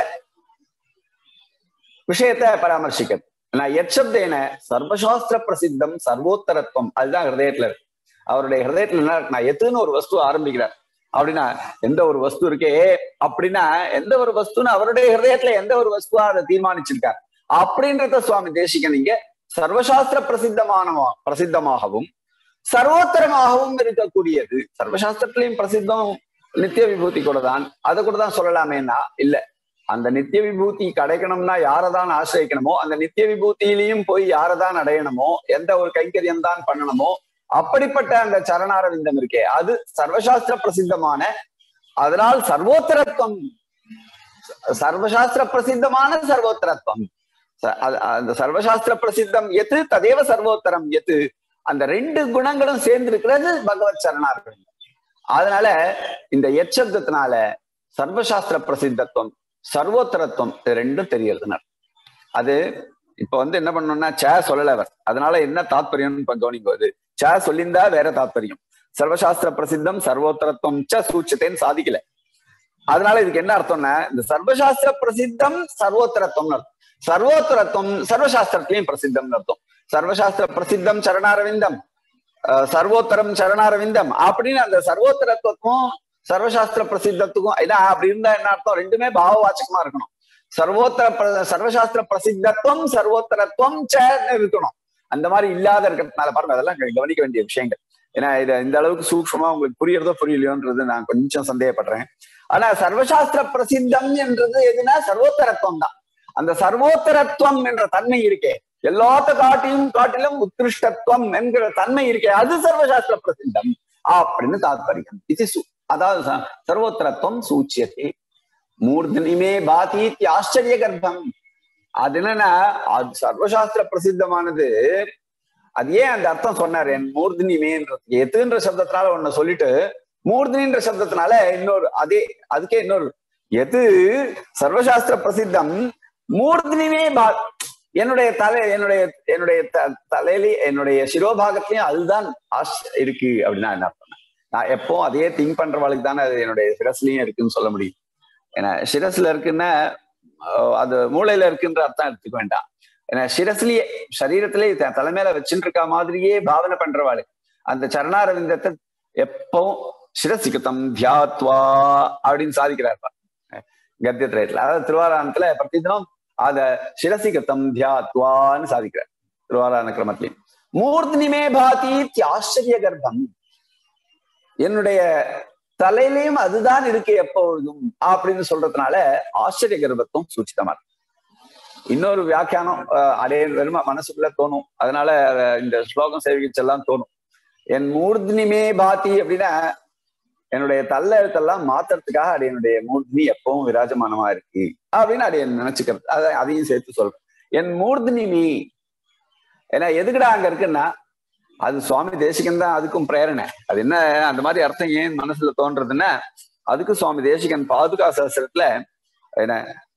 விஷயத்த பராமர்சிக்கிறது. நான் எச்சப்தேன சர்வசாஸ்திர பிரசித்தம் சர்வோத்தரத்துவம் அதுதான் ஹிருதயத்துல இருக்கு. அவருடைய ஹிருதயத்துல என்ன நான் எத்துன்னு ஒரு வஸ்து ஆரம்பிக்கிறார் அப்படின்னா எந்த ஒரு வஸ்து இருக்கே அப்படின்னா எந்த ஒரு வஸ்துன்னு அவருடைய ஹிருதயத்துல எந்த ஒரு வஸ்துவா அதை தீர்மானிச்சிருக்கார் அப்படின்றத சுவாமி தேசிகன் இங்க சர்வசாஸ்திர பிரசித்தமான பிரசித்தமாகவும் சர்வோத்தரமாகவும் இருக்கக்கூடியது. சர்வசாஸ்திரத்திலையும் பிரசித்தம் நித்திய விபூதி கூட தான், அதை கூட தான் சொல்லலாமேன்னா இல்ல. அந்த நித்திய விபூதி கிடைக்கணும்னா யாரதான் ஆசிரியக்கணுமோ அந்த நித்திய விபூதியிலையும் போய் யாரதான் அடையணுமோ எந்த ஒரு கைங்கரியம் தான் பண்ணணுமோ அப்படிப்பட்ட அந்த சரணாரவிந்தம் இருக்கே அது சர்வசாஸ்திர பிரசித்தமான, அதனால் சர்வோத்தரத்துவம் சர்வசாஸ்திர பிரசித்தமான சர்வோத்தரத்துவம். அந்த சர்வசாஸ்திர பிரசித்தம் எது ததேவ சர்வோத்தரம் எது அந்த ரெண்டு குணங்களும் சேர்ந்து இருக்கிறது பகவத் சரணாரவிந்தம். அதனால இந்த எச்சப்தத்தினால சர்வசாஸ்திர பிரசித்தத்துவம் சர்வோத்தரத்துவம் ரெண்டும் தெரியறதுனால அது இப்ப வந்து என்ன பண்ணணும்னா சே சொல்லலவர். அதனால என்ன தாத்பரியம்னு இப்ப கவனிக்கும்போது சே சொல்லியிருந்தா வேற தாத்பரியம். சர்வசாஸ்திர பிரசித்தம் சர்வோத்தரத்துவம் ச சூச்சத்தைன்னு சாதிக்கல. அதனால இதுக்கு என்ன அர்த்தம்னா இந்த சர்வசாஸ்திர பிரசித்தம் சர்வோத்தரத்துவம் அர்த்தம். சர்வோத்தரத்துவம் சர்வசாஸ்திரத்திலையும் பிரசித்தம் அர்த்தம். சர்வசாஸ்திர பிரசித்தம் சரணாரவிந்தம் சர்வோத்தரம் சரணாரவிந்தம் அப்படின்னு அந்த சர்வோத்தரத்துவத்துக்கும் சர்வசாஸ்திர பிரசித்தத்துக்கும் இதான் அப்படி இருந்தா என்ன அர்த்தம், ரெண்டுமே பாவவாச்சகமா இருக்கணும். சர்வோத்தர சர்வசாஸ்திர பிரசித்தத்துவம் சர்வோத்தரத்துவம் சேர்ந்து இருக்கணும். அந்த மாதிரி இல்லாத இருக்கிறதுனால பாருங்க அதெல்லாம் கவனிக்க வேண்டிய விஷயங்கள். ஏன்னா இதை இந்த அளவுக்கு சூக்ஷ்மமா உங்களுக்கு புரியறதோ புரியலையோன்றது நான் கொஞ்சம் சந்தேகப்படுறேன். ஆனா சர்வசாஸ்திர பிரசித்தம் என்றது எதுனா சர்வோத்தரத்துவம் தான். அந்த சர்வோத்தரத்துவம் என்ற தன்மை இருக்கே எல்லாத்த காட்டிலும் காட்டிலும் உத்கிருஷ்டத்துவம் என்கிற தன்மை இருக்கே அது சர்வசாஸ்திர பிரசித்தம் அப்படின்னு தாத்பரியம். இது அதாவது சர்வோத்தரத்துவம் சூச்சியத்தை மூர்தனிமே பாதி ஆச்சரிய கர்ப்பம். அது என்னன்னா அது சர்வசாஸ்திர பிரசித்தமானது. அது ஏன் அந்த அர்த்தம் சொன்னார்? என் மூர்தனிமேன்றது எத்துன்ற சப்தத்தினால ஒண்ணு சொல்லிட்டு மூர்தனின்ற சப்தத்தினால இன்னொரு அதே அதுக்கே இன்னொரு எது சர்வசாஸ்திர பிரசித்தம் மூர்தனிமே பா என்னுடைய தலை என்னுடைய என்னுடைய தலையிலே என்னுடைய சிரோபாகத்திலையும் அதுதான் இருக்கு அப்படின்னா என்ன அர்த்தம்? நான் எப்போ அதே திங்க் பண்றவாளுக்கு தானே அது என்னுடைய சிரஸ்லயும் இருக்குன்னு சொல்ல முடியும். ஏன்னா சிரஸ்ல இருக்குன்னா அது மூளையில இருக்குன்ற அர்த்தம் எடுத்துக்க வேண்டாம். ஏன்னா சிரஸ்லயே சரீரத்திலே தலைமையில வச்சுட்டு இருக்க மாதிரியே பாவனை பண்றவாளு அந்த சரணாரவிந்தத்தை எப்பவும் சிரசிகதம் தியாத்வா அப்படின்னு சாதிக்கிறார் கத்தியத்திரயத்துல. அதாவது திருவாராயணத்துல பிரதிதினம் அத சிரசிகதம் தியாத்வான்னு சாதிக்கிறார் திருவாராயண கிரமத்திலையும். மூர்த்தினிமே பாதி ஆச்சரிய கர்ப்பம், என்னுடைய தலையிலையும் அதுதான் இருக்கு எப்பொழுதும் அப்படின்னு சொல்றதுனால ஆச்சரிய கர்ப்பத்துவம் சூச்சிதமா இருக்கு. இன்னொரு வியாக்கியானம் அதே வெறும மனசுக்குள்ள தோணும். அதனால இந்த ஸ்லோகம் சேவிச்செல்லாம் தோணும். என் மூர்த்தினிமே பாதி அப்படின்னா என்னுடைய தள்ள எழுத்தெல்லாம் மாத்துறதுக்காக அது என்னுடைய மூர்த்தினி எப்பவும் விராஜமானமா இருக்கு அப்படின்னு அது நினைச்சுக்கிறது. அதை அதையும் சேர்த்து சொல்றேன். என் மூர்த்தினிமி ஏன்னா எதுக்குடா அங்க இருக்குன்னா அது சுவாமி தேசிகன் தான் அதுக்கும் பிரேரணை. அது என்ன அந்த மாதிரி அர்த்தம் ஏன் மனசுல தோன்றதுன்னா அதுக்கு சுவாமி தேசிகன் பாதுகா சாஸ்திரத்துல என்ன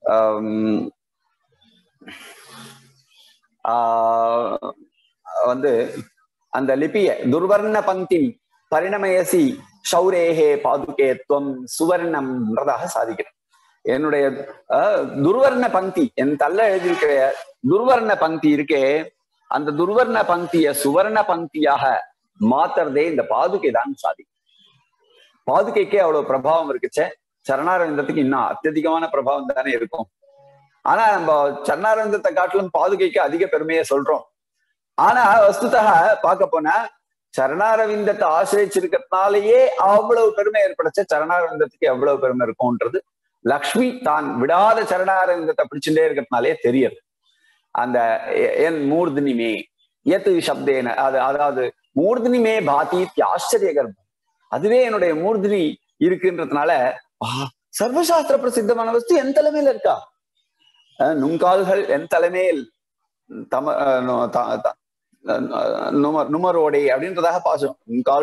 ஆஹ் வந்து அந்த லிபிய துர்வர்ண பங்கி பரிணமயசி சௌரேகே பாதுகேத்வம் சுவர்ணம்ன்றதாக சாதிக்கிறேன். என்னுடைய துர்வர்ண பங்கி என் தள்ள எழுதியிருக்கிற துர்வர்ண பங்கி இருக்கே அந்த துர்வர்ண பங்கிய சுவர்ண பங்கியாக மாத்துறதே இந்த பாதுகை தான் சாதி. பாதுகைக்கே அவ்வளவு பிரபாவம் இருக்குச்சே, சரணாரவிந்தத்துக்கு இன்னும் அத்தியதிகமான பிரபாவம் தானே இருக்கும். ஆனா நம்ம சரணாரவிந்தத்தை காட்டிலும் பாதுகைக்கு அதிக பெருமையை சொல்றோம். ஆனா வஸ்துதாக பார்க்க போனா சரணாரவிந்தத்தை ஆசிரியச்சிருக்கிறதுனாலேயே அவ்வளவு பெருமை ஏற்படுச்ச சரணாரவிந்தத்துக்கு எவ்வளவு பெருமை இருக்கும்ன்றது லக்ஷ்மி தான் விடாத சரணாரவிந்தத்தை பிடிச்சுட்டே இருக்கிறதுனாலே தெரியுது. அந்த என் மூர்தினிமே எத்து சப்தேன அது அதாவது மூர்தினிமே பாதி ஆச்சரிய கர்ப்பம், அதுவே என்னுடைய மூர்தினி இருக்குன்றதுனால சர்வசாஸ்திர பிரசித்தமான வஸ்து என் தலைமையில இருக்கா. நுங்கால்கள் என் தலைமையில் தம நுமரோடே அப்படின்றதாக பாசம்.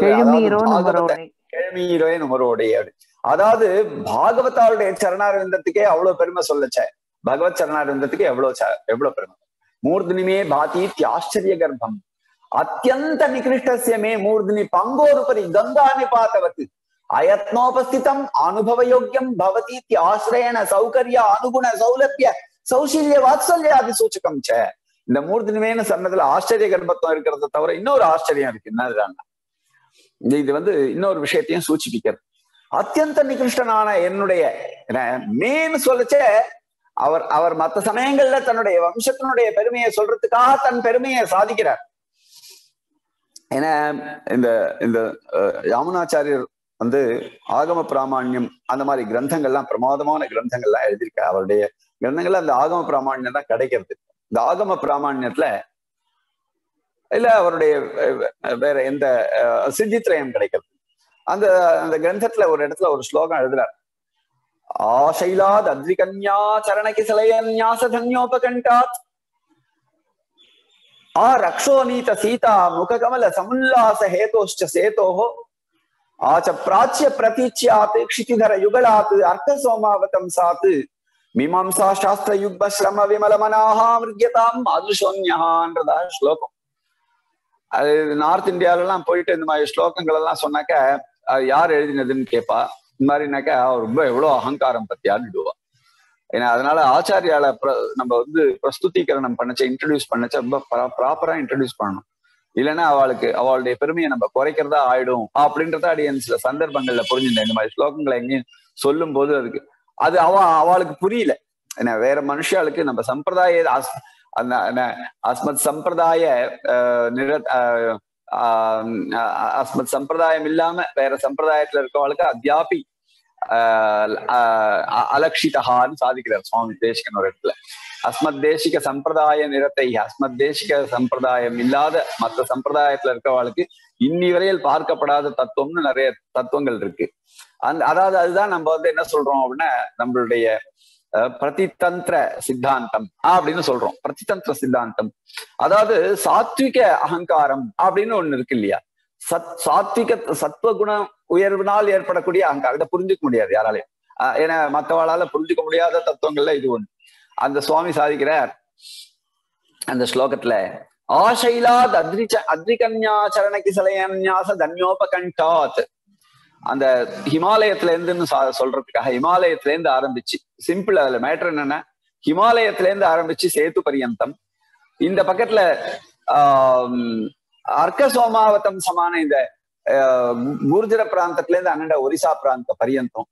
கிழமீரோய நுமரோடே அப்படி அதாவது பாகவதாவுடைய சரணாரவிந்தத்துக்கே அவ்வளவு பெருமை சொல்லச்ச பகவத் சரணாரவிந்தத்துக்கு எவ்வளவு எவ்வளவு பெருமை. மூர்தினிமே பாதி ஆச்சரிய கர்ப்பம் அத்தியந்த நிகிருஷ்டமே மூர்தினி பங்கோருபரி கங்கா நிபாத்தவத்து அயத்னோபஸ்திதம் அனுபவயோக்கியம் பவதி ஆசிரயண சௌகரிய அனுகுண சௌலபிய சௌசல்ய வாத்சல்யாதி சூச்சகம் ச. இந்த மூர்த்தினிமேன்னு சொன்னதுல ஆச்சரிய கர்ப்பத்துவம் இருக்கிறத தவிர இன்னொரு ஆச்சரியம் இருக்கு. என்னதுன்னா இது வந்து இன்னொரு விஷயத்தையும் சூச்சிப்பிக்கிறது. அத்தியந்த நிகிருஷ்டனான என்னுடைய மேன்னு சொல்லச்சே அவர் அவர் மற்ற சமயங்கள்ல தன்னுடைய வம்சத்தினுடைய பெருமையை சொல்றதுக்காக தன் பெருமையை சாதிக்கிறார். ஏன்னா இந்த இந்த யாமுனாச்சாரியர் வந்து ஆகம பிராமணியம் அந்த மாதிரி கிரந்தங்கள்லாம் பிரமாதமான கிரந்தங்கள்லாம் எழுதியிருக்க. அவருடைய கிரந்தங்கள்ல அந்த ஆகம பிராமணியம் தான் கிடைக்கிறது. இந்த ஆகம பிராமணியத்துல இல்ல அவருடைய வேற எந்த சித்தித்ரயம் கிடைக்கிறது. அந்த அந்த கிரந்தத்துல ஒரு இடத்துல ஒரு ஸ்லோகம் எழுதுறார். ஆசைலாத் அத்ரிகன்யா சரணகி சலயன்யாச தன்யோபகண்டாத் ஆ ரக்ஷோநீத சீதா முககமல சமுல்லாச ஹேதோஷ்ச சேதோஹோ ஆச்ச பிராச்சிய பிரதீச்சியாத் க்ஷிதிதர யுகலாத் அர்த்த சோமாவதம் சாத்து மீமாம்சா சாஸ்திர யுக்ம ஸ்ரம விமல மனாஹா மிருக்யதாம் அதுஷோன்யஹான்றதா ஸ்லோகம். அது நார்த் இந்தியால எல்லாம் போயிட்டு இந்த மாதிரி ஸ்லோகங்கள் எல்லாம் சொன்னாக்க அது யார் எழுதினதுன்னு கேட்பா. இந்த மாதிரினாக்கா அவர் ரொம்ப எவ்வளவு அகங்காரம் பத்தியான்னுடுவா. ஏன்னா அதனால ஆச்சாரியால நம்ம வந்து பிரஸ்துத்தீகரணம் பண்ணச்ச இன்ட்ரடியூஸ் பண்ணச்ச ரொம்ப ப்ராப்பரா இன்ட்ரடியூஸ் பண்ணணும். இல்லைன்னா அவளுக்கு அவளுடைய பெருமையை நம்ம குறைக்கிறதா ஆயிடும் அப்படின்றத அடியன் சில சந்தர்ப்பங்கள்ல புரிஞ்சுட்டேன். இந்த மாதிரி ஸ்லோகங்களை எங்கேயும் சொல்லும் போது அதுக்கு அது அவ அவளுக்கு புரியல. ஏன்னா வேற மனுஷாளுக்கு நம்ம சம்பிரதாய அந்த அஸ்மத் சம்பிரதாய நிற அஸ்மத் சம்பிரதாயம் இல்லாம வேற சம்பிரதாயத்துல இருக்கவளுக்கு அத்தியாபி ஆஹ் அலட்சிதகான்னு சாதிக்கிறார் சுவாமி தேசிகன் ஒரு இடத்துல. அஸ்மத் தேசிக சம்பிரதாய நிறத்தை அஸ்மத் தேசிக சம்பிரதாயம் இல்லாத மற்ற சம்பிரதாயத்துல இருக்கவாளுக்கு இன்னி வரையில் பார்க்கப்படாத தத்துவம்னு நிறைய தத்துவங்கள் இருக்கு. அந்த அதாவது அதுதான் நம்ம வந்து என்ன சொல்றோம் அப்படின்னா நம்மளுடைய பிரதிதந்திர சித்தாந்தம் அப்படின்னு சொல்றோம். பிரதிதந்திர சித்தாந்தம் அதாவது சாத்விக அகங்காரம் அப்படின்னு ஒண்ணு இருக்கு இல்லையா? சத் சாத்விக சத்வகுண உயர்வினால் ஏற்படக்கூடிய அகங்காரம். இதை புரிஞ்சுக்க முடியாது யாராலையும். ஏன்னா மற்றவாளால புரிஞ்சுக்க முடியாத தத்துவங்கள்ல இது ஒண்ணு. அந்த சுவாமி சாதிக்கிறார் அந்த ஸ்லோகத்துல, ஆசைலாத் அத்ரிச்ச அத்ரிகன்யாச்சரண கிசலயன்யாச தன்யோபகண்டாத். அந்த ஹிமாலயத்துல இருந்துன்னு சொல்றதுக்காக ஹிமாலயத்துல இருந்து ஆரம்பிச்சு, சிம்பிள் அதுல மேட்டர் என்னன்னா, ஹிமாலயத்துல இருந்து ஆரம்பிச்சு சேது பரியந்தம், இந்த பக்கத்துல ஆஹ் அர்க்க சோமாவத்தம் சமான இந்த குர்ஜர பிராந்தத்துல இருந்து அண்ணண்ட ஒரிசா பிராந்த பரியந்தம்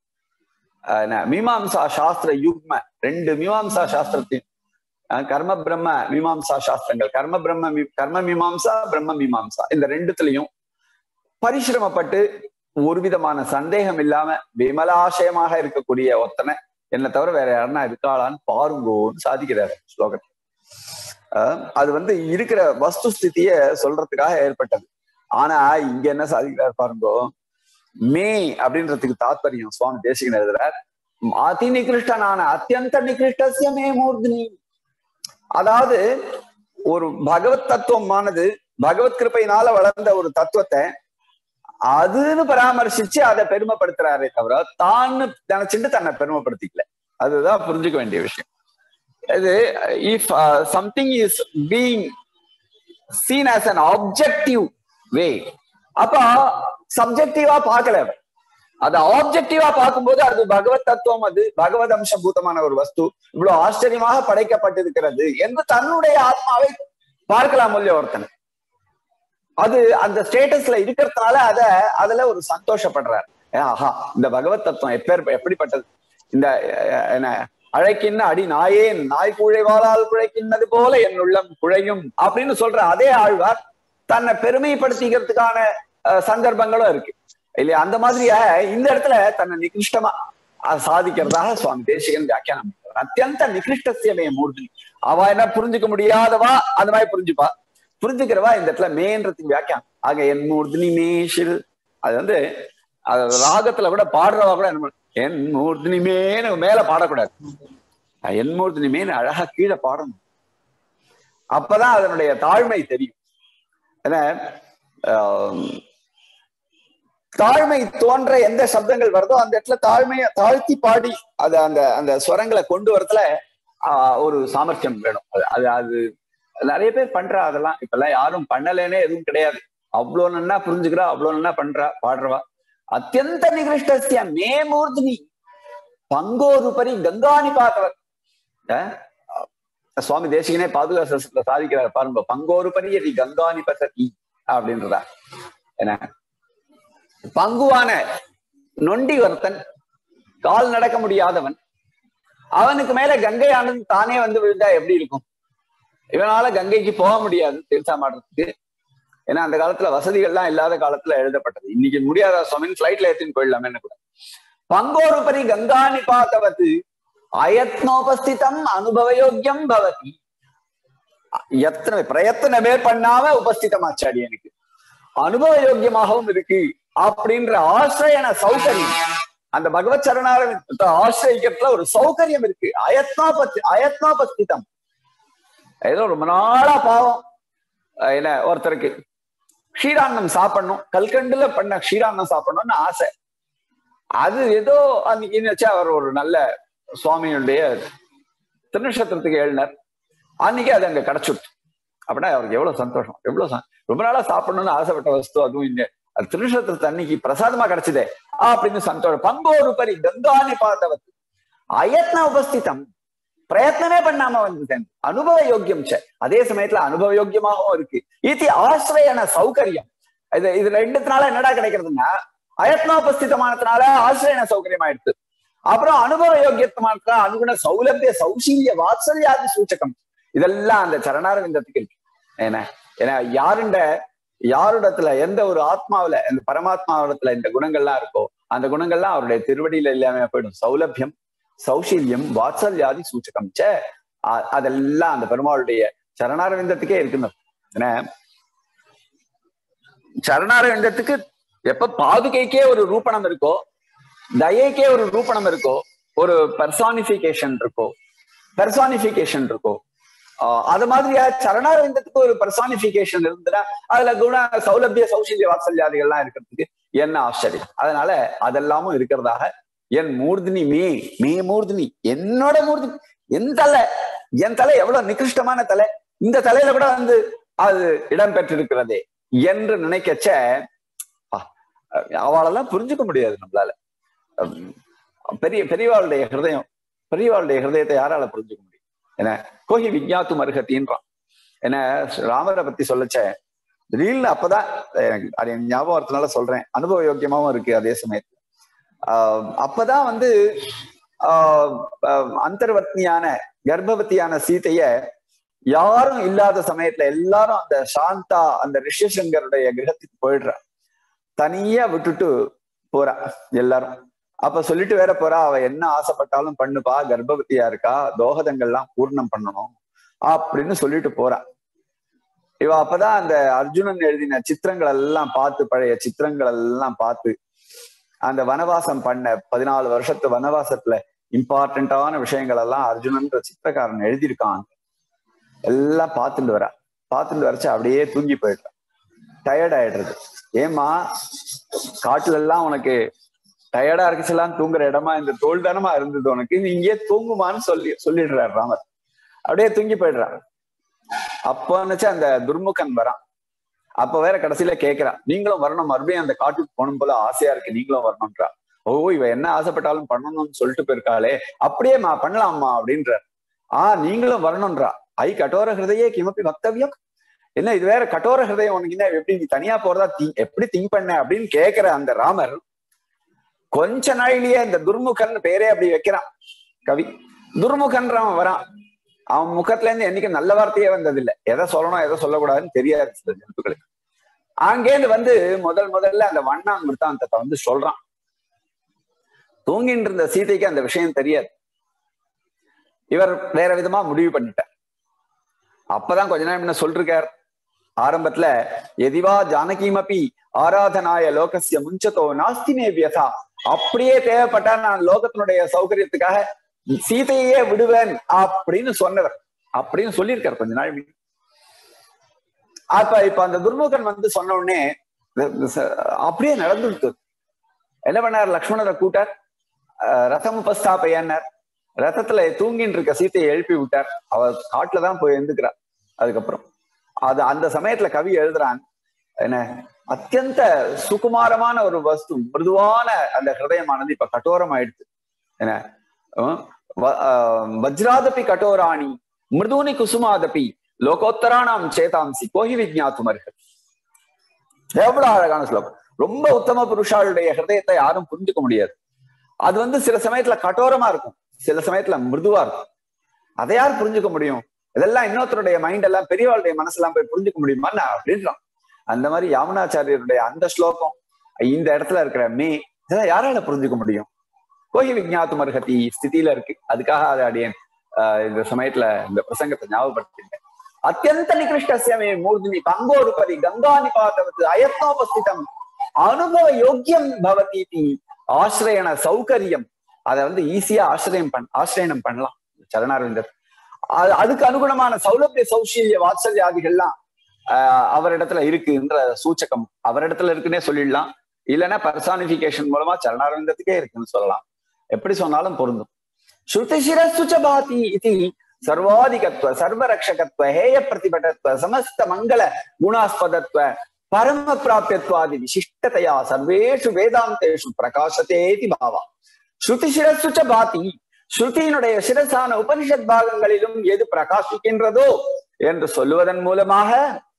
மீமாம்சா சாஸ்திர யுக்ம ரெண்டு மீமாம்சா சாஸ்திரத்தையும் கர்ம பிரம்ம மீமாம்சா சாஸ்திரங்கள், கர்ம பிரம்ம கர்ம மீமாம்சா பிரம்ம மீமாம்சா, இந்த ரெண்டுத்துலயும் பரிசிரமப்பட்டு ஒரு விதமான சந்தேகம் இல்லாம விமலாசயமாக இருக்கக்கூடிய ஒத்தனை என்னை தவிர வேற யாருன்னா இருக்காளான்னு பாருங்கோன்னு சாதிக்கிறாரு ஸ்லோகத்தை. அஹ் அது வந்து இருக்கிற வஸ்து ஸ்திதிய சொல்றதுக்காக ஏற்பட்டது. ஆனா இங்க என்ன சாதிக்கிறார் பாருங்கோ, மே அப்படின்றதுக்கு தாத்பரியம் சுவாமி தேசிகன் எழுதுறார், அதி நிகிருஷ்டனான அத்தியந்த நிகிருஷ்டசிய மே மூர்த்தினி. அதாவது ஒரு பகவத் தத்துவமானது பகவத் கிருப்பையினால வளர்ந்த ஒரு தத்துவத்தை அதுன்னு பராமரிசிச்சு அதை பெருமைப்படுத்துறாரே தவிர தான்னு நினைச்சுட்டு தன்னை பெருமைப்படுத்திக்கல. அதுதான் புரிஞ்சுக்க வேண்டிய விஷயம். இது if something is being seen as an objective way, அப்ப சப்ஜெக்டிவா பார்க்கல. அது ஆப்ஜெக்டிவா பார்க்கும்போது அது பகவத் தத்துவம், அது பகவத் அம்சபூதமான ஒரு வஸ்து, இவ்வளவு ஆச்சரியமாக படைக்கப்பட்டிருக்கிறது என்று தன்னுடைய ஆத்மாவை பார்க்கலாம் இல்லையா ஒருத்தன். அது அந்த ஸ்டேட்டஸ்ல இருக்கிறதுனால அத அதுல ஒரு சந்தோஷப்படுறார். ஆஹா, இந்த பகவத் தத்துவம் எப்பேர் எப்படிப்பட்டது, இந்த என்ன அழைக்கின்ன அடி நாயேன் நாய் குழைவாளால் குழைக்கின்றது போல என் உள்ளம் குழையும் அப்படின்னு சொல்ற அதே ஆழ்வார் தன்னை பெருமைப்படுத்திக்கிறதுக்கான சந்தர்ப்பங்களும் இருக்கு இல்லையா? அந்த மாதிரியா இந்த இடத்துல தன்னை நிகிருஷ்டமா சாதிக்கிறதாக சுவாமி தேசிகன் வியாக்கியானம். அத்தியந்த நிகிருஷ்டசியமே மூர்த்தி. அவ என்ன புரிஞ்சுக்க முடியாதவா அந்த மாதிரி புரிஞ்சுப்பா, புரிஞ்சுக்கிறவா இந்த இடத்துல மேன்றதுக்கு வியாக்கியானம். ஆக என் மூர்த்தினி மேஷில், அது வந்து ராகத்துல கூட பாடுறவா கூட என்ன, என் மூர்த்தினி மேனு மேல பாடக்கூடாது, என் மூர்த்தினி மேனு அழகா கீழே பாடணும். அப்பதான் அதனுடைய தாழ்மை தெரியும். ஏன்னா தாழ்மை தோன்ற எந்த சப்தங்கள் வருதோ அந்த இடத்துல தாழ்மையை தாழ்த்தி பாடி அது அந்த அந்த ஸ்வரங்களை கொண்டு வரதுல ஆஹ் ஒரு சாமர்த்தியம் வேணும். அது அது அது நிறைய பேர் பண்றா, அதெல்லாம் இப்ப எல்லாம் யாரும் பண்ணலேனே எதுவும் கிடையாது. அவ்வளவு நன்னா புரிஞ்சுக்கிறா, அவ்வளவு நன்னா பண்றா பாடுறவா. அத்தியந்த நிகிருஷ்டஸ்ய மே மூர்த்தினி பங்கோரு பரி கங்காணி பார்த்தவர். சுவாமி தேசிகனே பாதுகா சஸ்திரத்துல சாதிக்கிறார் பாருங்க, பங்கோரு பரி எதி கங்காணி பசதி அப்படின்றதா. என்ன பங்குவான நொண்டி ஒருத்தன், கால் நடக்க முடியாதவன், அவனுக்கு மேல கங்கையானது தானே வந்து விழுந்தா எப்படி இருக்கும்? இவனால கங்கைக்கு போக முடியாது தீர்த்தாமாடுறதுக்கு. ஏன்னா அந்த காலத்துல வசதிகள்லாம் இல்லாத காலத்துல எழுதப்பட்டது. இன்னைக்கு முடியாத சுவாமின் பிளைட்ல ஏற்றின்னு போயிடலாமே கூட. பங்கோரு பரி கங்காணி பார்த்தவது அயத்னோபஸ்திதம் அனுபவயோக்கியம் பவதி. எத்தனை பிரயத்தனமே பண்ணாம உபஸ்திதமாச்சு அடியனுக்கு, அனுபவ யோக்கியமாகவும் இருக்கு அப்படின்ற ஆசிரியன சௌகரியம். அந்த பகவத் சரணாரவிந்தத்தை ஆசிரியக்கிறதுல ஒரு சௌகரியம் இருக்கு. அயத்னோபஸ்தி அயத்னோபஸ்திதம். ஏதோ ரொம்ப நாளா பாவம் என்ன ஒருத்தருக்கு க்ஷீரான்னம் சாப்பிடணும், கல்கண்டுல பண்ண க்ஷீரான்னம் சாப்பிடணும்னு ஆசை. அது ஏதோ அன்னைக்கு வச்சா அவர் ஒரு நல்ல சுவாமியுடைய திருநட்சத்திரத்துக்கு எழுதினார். அன்னைக்கு அது அங்க கிடைச்சுட்டு அப்படின்னா அவருக்கு எவ்வளவு சந்தோஷம், எவ்வளவு ரொம்ப நாளா சாப்பிடணும்னு ஆசைப்பட்ட வஸ்து அதுவும் இங்க அது திருநட்சத்திரத்து அன்னைக்கு பிரசாதமா கிடைச்சதே அப்படின்னு சந்தோஷம். பங்கோரு பரி கங்காணி பார்த்தவர் அயத்ன உபஸ்திதம், பிரயத்னமே பண்ணாம வந்து அனுபவ யோக்கியம். அதே சமயத்துல அனுபவ யோக்கியமாகவும் இருக்கு. இது ஆசிரியன சௌகரியம். இது இது ரெண்டுத்தினால என்னடா கிடைக்கிறதுன்னா, அயத்னோபஸ்திதமானதுனால ஆசிரியன சௌகரியம் ஆயிடுச்சு. அப்புறம் அனுபவ யோக்கியத்துமானதுனால அனுகுண சௌலபிய சௌசீல்ய வாத்சல்யாதி சூச்சகம். இதெல்லாம் அந்த சரணாரவிந்தத்துக்கு இருக்கு. ஏன்னா ஏன்னா யாருண்ட யாருடத்துல எந்த ஒரு ஆத்மாவில இந்த பரமாத்மாவிடத்துல இந்த குணங்கள்லாம் இருக்கோ அந்த குணங்கள்லாம் அவருடைய திருவடியில இல்லாம போயிடும். சௌலபியம் சௌசீல்யம் வாத்சல்யாதி சூச்சகம் ச அதெல்லாம் அந்த பெருமாளுடைய சரணாரவிந்தத்துக்கே இருக்குன்னு. ஏன்னா சரணாரவிந்தத்துக்கு எப்ப பாதுகைக்கே ஒரு ரூபணம் இருக்கோ, தயைக்கே ஒரு ரூபணம் இருக்கோ, ஒரு பெர்சானிபிகேஷன் இருக்கோ பெர்சானிபிகேஷன் இருக்கோ ஆஹ் அது மாதிரியா சரணாரவிந்தத்துக்கு ஒரு பெர்சானிபிகேஷன் இருந்துன்னா அதுல குண சௌலபிய சௌசல்ய வாத்சல்யாதிகள்லாம் இருக்கிறதுக்கு என்ன ஆச்சரியம். அதனால அதெல்லாமும் இருக்கிறதாக என் மூர்தினி மே மே மூர்தினி என்னோட மூர்தினி, என் தலை என் தலை எவ்வளவு நிகிருஷ்டமான தலை, இந்த தலையில கூட வந்து அது இடம் பெற்றிருக்கிறதே என்று நினைக்கச்ச அவளெல்லாம் புரிஞ்சுக்க முடியாது நம்மளால. பெரிய பெரியவாளுடைய ஹிருதயம், பெரியவாளுடைய ஹிருதயத்தை யாரால புரிஞ்சுக்க முடியும்? என்ன கோஹி விஜ்ஞாத்து மருகத்தின்றான். என்ன ராமரை பத்தி சொல்லச்ச திடீர்னு அப்பதான் அது என் ஞாபகத்தினால சொல்றேன், அனுபவ யோக்கியமாவும் இருக்கு அதே சமயத்துல. ஆஹ் அப்பதான் வந்து ஆஹ் அந்தர்வர்த்தியான கர்ப்பவதியான சீதைய யாரும் இல்லாத சமயத்துல எல்லாரும் அந்த சாந்தா அந்த ரிஷிசங்கருடைய கிரகத்துக்கு போயிடுறா, தனியா விட்டுட்டு போறா எல்லாரும். அப்ப சொல்லிட்டு வேற போறா, அவ என்ன ஆசைப்பட்டாலும் பண்ணுப்பா, கர்ப்பவதியா இருக்கா, தோகதங்கள்லாம் பூர்ணம் பண்ணணும் அப்படின்னு சொல்லிட்டு போறா. இவ அப்பதான் அந்த அர்ஜுனன் எழுதின சித்திரங்கள் எல்லாம் பார்த்து, பழைய சித்திரங்கள் எல்லாம் பார்த்து, அந்த வனவாசம் பண்ண பதினாலு வருஷத்து வனவாசத்துல இம்பார்ட்டன்டான விஷயங்கள் எல்லாம் அர்ஜுனன்ற சித்திரக்காரன் எழுதியிருக்கான், எல்லாம் பார்த்துட்டு வரா. பார்த்துட்டு வரைச்சு அப்படியே தூங்கி போயிடுறான், டயர்ட் ஆயிடுறது. ஏமா காட்டுல எல்லாம் உனக்கு டயர்டா இருக்குச்செல்லாம் தூங்குற இடமா இந்த தோல் தானமா இருந்தது உனக்கு, நீ இங்கே தூங்குமான்னு சொல்லி சொல்லிடுறாரு ராமர். அப்படியே தூங்கி போயிடுறான். அப்போ நினைச்சு அந்த துர்முகன் வரான். அப்ப வேற கடைசியில கேட்கிறான், நீங்களும் வரணும், மறுபடியும் அந்த காட்டுக்கு போகணும் போல ஆசையா இருக்கு, நீங்களும் வரணும்ன்றா. ஓ இவ என்ன ஆசைப்பட்டாலும் பண்ணணும்னு சொல்லிட்டு போயிருக்காளே, அப்படியே மா பண்ணலாமா அப்படின்றார். ஆஹ் நீங்களும் வரணும்ன்றா. ஐ கடோர ஹிருதயே கிமப்பி வக்தவியம், என்ன இது வேற கடோர ஹிருதயம் உனக்கு என்ன, எப்படி நீ தனியா போறதா தி எப்படி திங்க் பண்ண அப்படின்னு கேட்கிற அந்த ராமர் கொஞ்ச நாளிலேயே இந்த துர்முகன் பேரே அப்படி வைக்கிறான் கவி. துர்முகன்றவன் வரான், அவன் முகத்துல இருந்து என்னைக்கு நல்ல வார்த்தையே வந்ததில்லை, எதை சொல்லணும் எதை சொல்லக்கூடாதுன்னு தெரியாது சில ஜந்துக்களுக்கு. அங்கேருந்து வந்து முதல் முதல்ல அந்த வண்ணான் மிருத்தாந்தத்தை வந்து சொல்றான். தூங்கிட்டு இருந்த சீதைக்கு அந்த விஷயம் தெரியாது, இவர் வேற விதமா முடிவு பண்ணிட்டார். அப்பதான் கொஞ்ச நேரம் என்ன சொல்றார் ஆரம்பத்துல, எதிவா ஜானகிமப்பி ஆராதனாய லோகசிய முஞ்சதோ நாஸ்திமே வியதா, அப்படியே தேவைப்பட்டா நான் லோகத்தினுடைய சௌகரியத்துக்காக சீதையே விடுவேன் அப்படின்னு சொன்னவர், அப்படின்னு சொல்லியிருக்கார் கொஞ்ச நாள். அப்ப இப்ப அந்த துர்முகன் வந்து சொன்ன உடனே அப்படியே நடந்துருக்கு. என்ன பண்ணார், லக்ஷ்மணரை கூட்டார், ரதம் உபஸ்தாபையானார், ரதத்துல தூங்கின்னு இருக்க சீத்தையை எழுப்பி விட்டார். அவ காட்டுலதான் போய் எழுந்துக்கிறார். அதுக்கப்புறம் அது அந்த சமயத்துல கவி எழுதுறான், என்ன அத்தியந்த சுகுமாரமான ஒரு வஸ்து, மிருதுவான அந்த ஹிருதயமானது இப்ப கட்டோரம் ஆயிடுச்சு. என்ன வஜ்ராதபி கட்டோராணி மிருதூனி குசுமாதபி லோகோத்தரானாம் சேதாம்சி கோஹி விஜ்ஞாத்து மருகதி. எவ்வளவு அழகான ஸ்லோகம். ரொம்ப உத்தம புருஷாளுடைய ஹிருதயத்தை யாரும் புரிஞ்சுக்க முடியாது. அது வந்து சில சமயத்துல கட்டோரமா இருக்கும், சில சமயத்துல மிருதுவா இருக்கும். அதை யார் புரிஞ்சுக்க முடியும்? இதெல்லாம் இன்னொருத்தருடைய மைண்ட் எல்லாம் பெரியவாளுடைய மனசெல்லாம் போய் புரிஞ்சுக்க முடியுமா அப்படின்றான். அந்த மாதிரி யாமுனாச்சாரியருடைய அந்த ஸ்லோகம், இந்த இடத்துல இருக்கிற மே, இதெல்லாம் யாரால புரிஞ்சுக்க முடியும்? கோஹி விஜ்ஞாத்து மருகதி ஸ்திதியில இருக்கு. அதுக்காக அதை அடியேன் ஆஹ் இந்த சமயத்துல இந்த பிரசங்கத்தை ஞாபகப்படுத்திட்டேன். அத்தியந்த நிகிருஷ்டமே மூர்தினி கங்கோருபதி கங்கா நிபாதவது அயத்னோபஸ்திதம் அனுபவ யோக்கியம் பவதி ஆசிரியன சௌகரியம். அதை வந்து ஈஸியா ஆசிரியம் பண் ஆசிரியனம் பண்ணலாம் சரணாரவிந்தர். அது அதுக்கு அனுகுணமான சௌலபிய சௌசல்ய வாத்சல்யாதிகள்லாம் ஆஹ் அவரிடத்துல இருக்குன்ற சூச்சகம் அவரிடத்துல இருக்குன்னே சொல்லிடலாம். இல்லைன்னா பர்சானிபிகேஷன் மூலமா சரணாரவிந்தத்துக்கே இருக்குன்னு சொல்லலாம். எப்படி சொன்னாலும் பொருந்தும். ஸ்ருதி சிரசுச்ச பாதி இது சர்வாதிகத்துவ சர்வரக்ஷகத்துவ ஹேய பிரதிபட்டத்துவ சமஸ்த மங்கள குணாஸ்பதத்துவ பரம பிராபியத்வாதி விசிஷ்டதையா சர்வேஷு வேதாந்தேஷு பிரகாசத்தேதி பாவா. ஸ்ருதி சிரசுச்ச பாதி, ஸ்ருதியினுடைய சிரசான உபனிஷத் பாகங்களிலும் எது பிரகாசிக்கின்றதோ என்று சொல்லுவதன் மூலமாக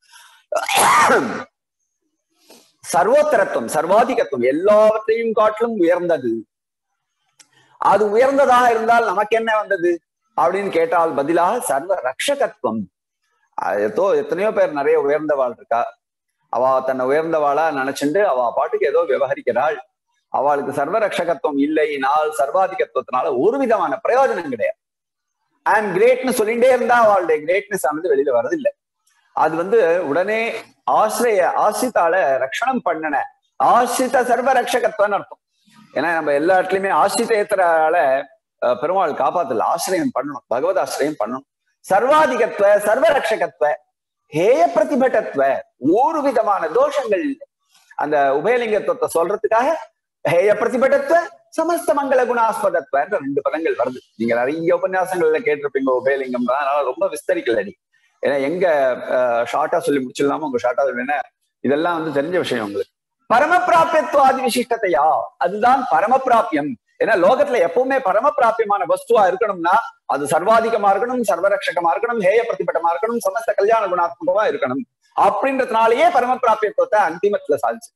சர்வோத்தரத்துவம் சர்வாதிகத்துவம் எல்லாவற்றையும் காட்டிலும் உயர்ந்தது. அது உயர்ந்ததாக இருந்தால் நமக்கு என்ன வந்தது அப்படின்னு கேட்டால் பதிலாக சர்வ ரக்ஷகத்துவம். ஏதோ எத்தனையோ பேர் நிறைய உயர்ந்தவாள் இருக்கா, அவ தன்னை உயர்ந்தவாளா நினைச்சுட்டு அவ பாட்டுக்கு ஏதோ விவகரிக்கிறாள். அவளுக்கு சர்வ ரக்ஷகத்துவம் இல்லைனால் சர்வாதிகத்துவத்தினால ஒரு விதமான பிரயோஜனம் கிடையாது. ஐ எம் கிரேட்னு சொல்லிட்டே இருந்தா அவளுடைய கிரேட்னஸ் ஆனது வெளியில வரதில்லை. அது வந்து உடனே ஆசிரிய ஆசிரித்தால ரட்சணம் பண்ணன ஆசிரித சர்வ ரட்சகத்துவன்னு அர்த்தம். ஏன்னா நம்ம எல்லா இடத்துலயுமே ஆசிரியத்தால பெருமாள் காப்பாத்தல, ஆசிரியம் பண்ணணும், பகவத் ஆசிரியம் பண்ணணும். சர்வாதிகத்துவ சர்வ ரட்சகத்துவ ஹேய பிரதிபட்டத்துவ ஒரு விதமான தோஷங்கள் அந்த உபயலிங்கத்துவத்தை சொல்றதுக்காக ஹேய பிரதிபட்டத்துவ சமஸ்த மங்கள குணாஸ்பதத்துவ ரெண்டு பதங்கள் வருது. நீங்க நிறைய உபன்யாசங்கள்ல கேட்டிருப்பீங்க உபயலிங்கம் தான், அதனால ரொம்ப விஸ்தரிக்கல நீ. ஏன்னா எங்க ஷார்ட்டா சொல்லி முடிச்சிடலாமோ உங்க ஷார்ட்டா என்ன இதெல்லாம் வந்து தெரிஞ்ச விஷயம் உங்களுக்கு. பரமபிராபியத்துவாதி விசிஷ்டத்தையா அதுதான் பரமபிராபியம். ஏன்னா லோகத்துல எப்பவுமே பரமபிராபியமான வஸ்துவா இருக்கணும்னா அது சர்வாதிகமா இருக்கணும், சர்வரட்சகமா இருக்கணும், ஹேய பிரதிபட்டமா இருக்கணும், சமஸ்த கல்யாண குணாத்மகமா இருக்கணும். அப்படின்றதுனாலயே பரமபிராபியத்துவத்தை அந்திமத்துல சாதிச்சு.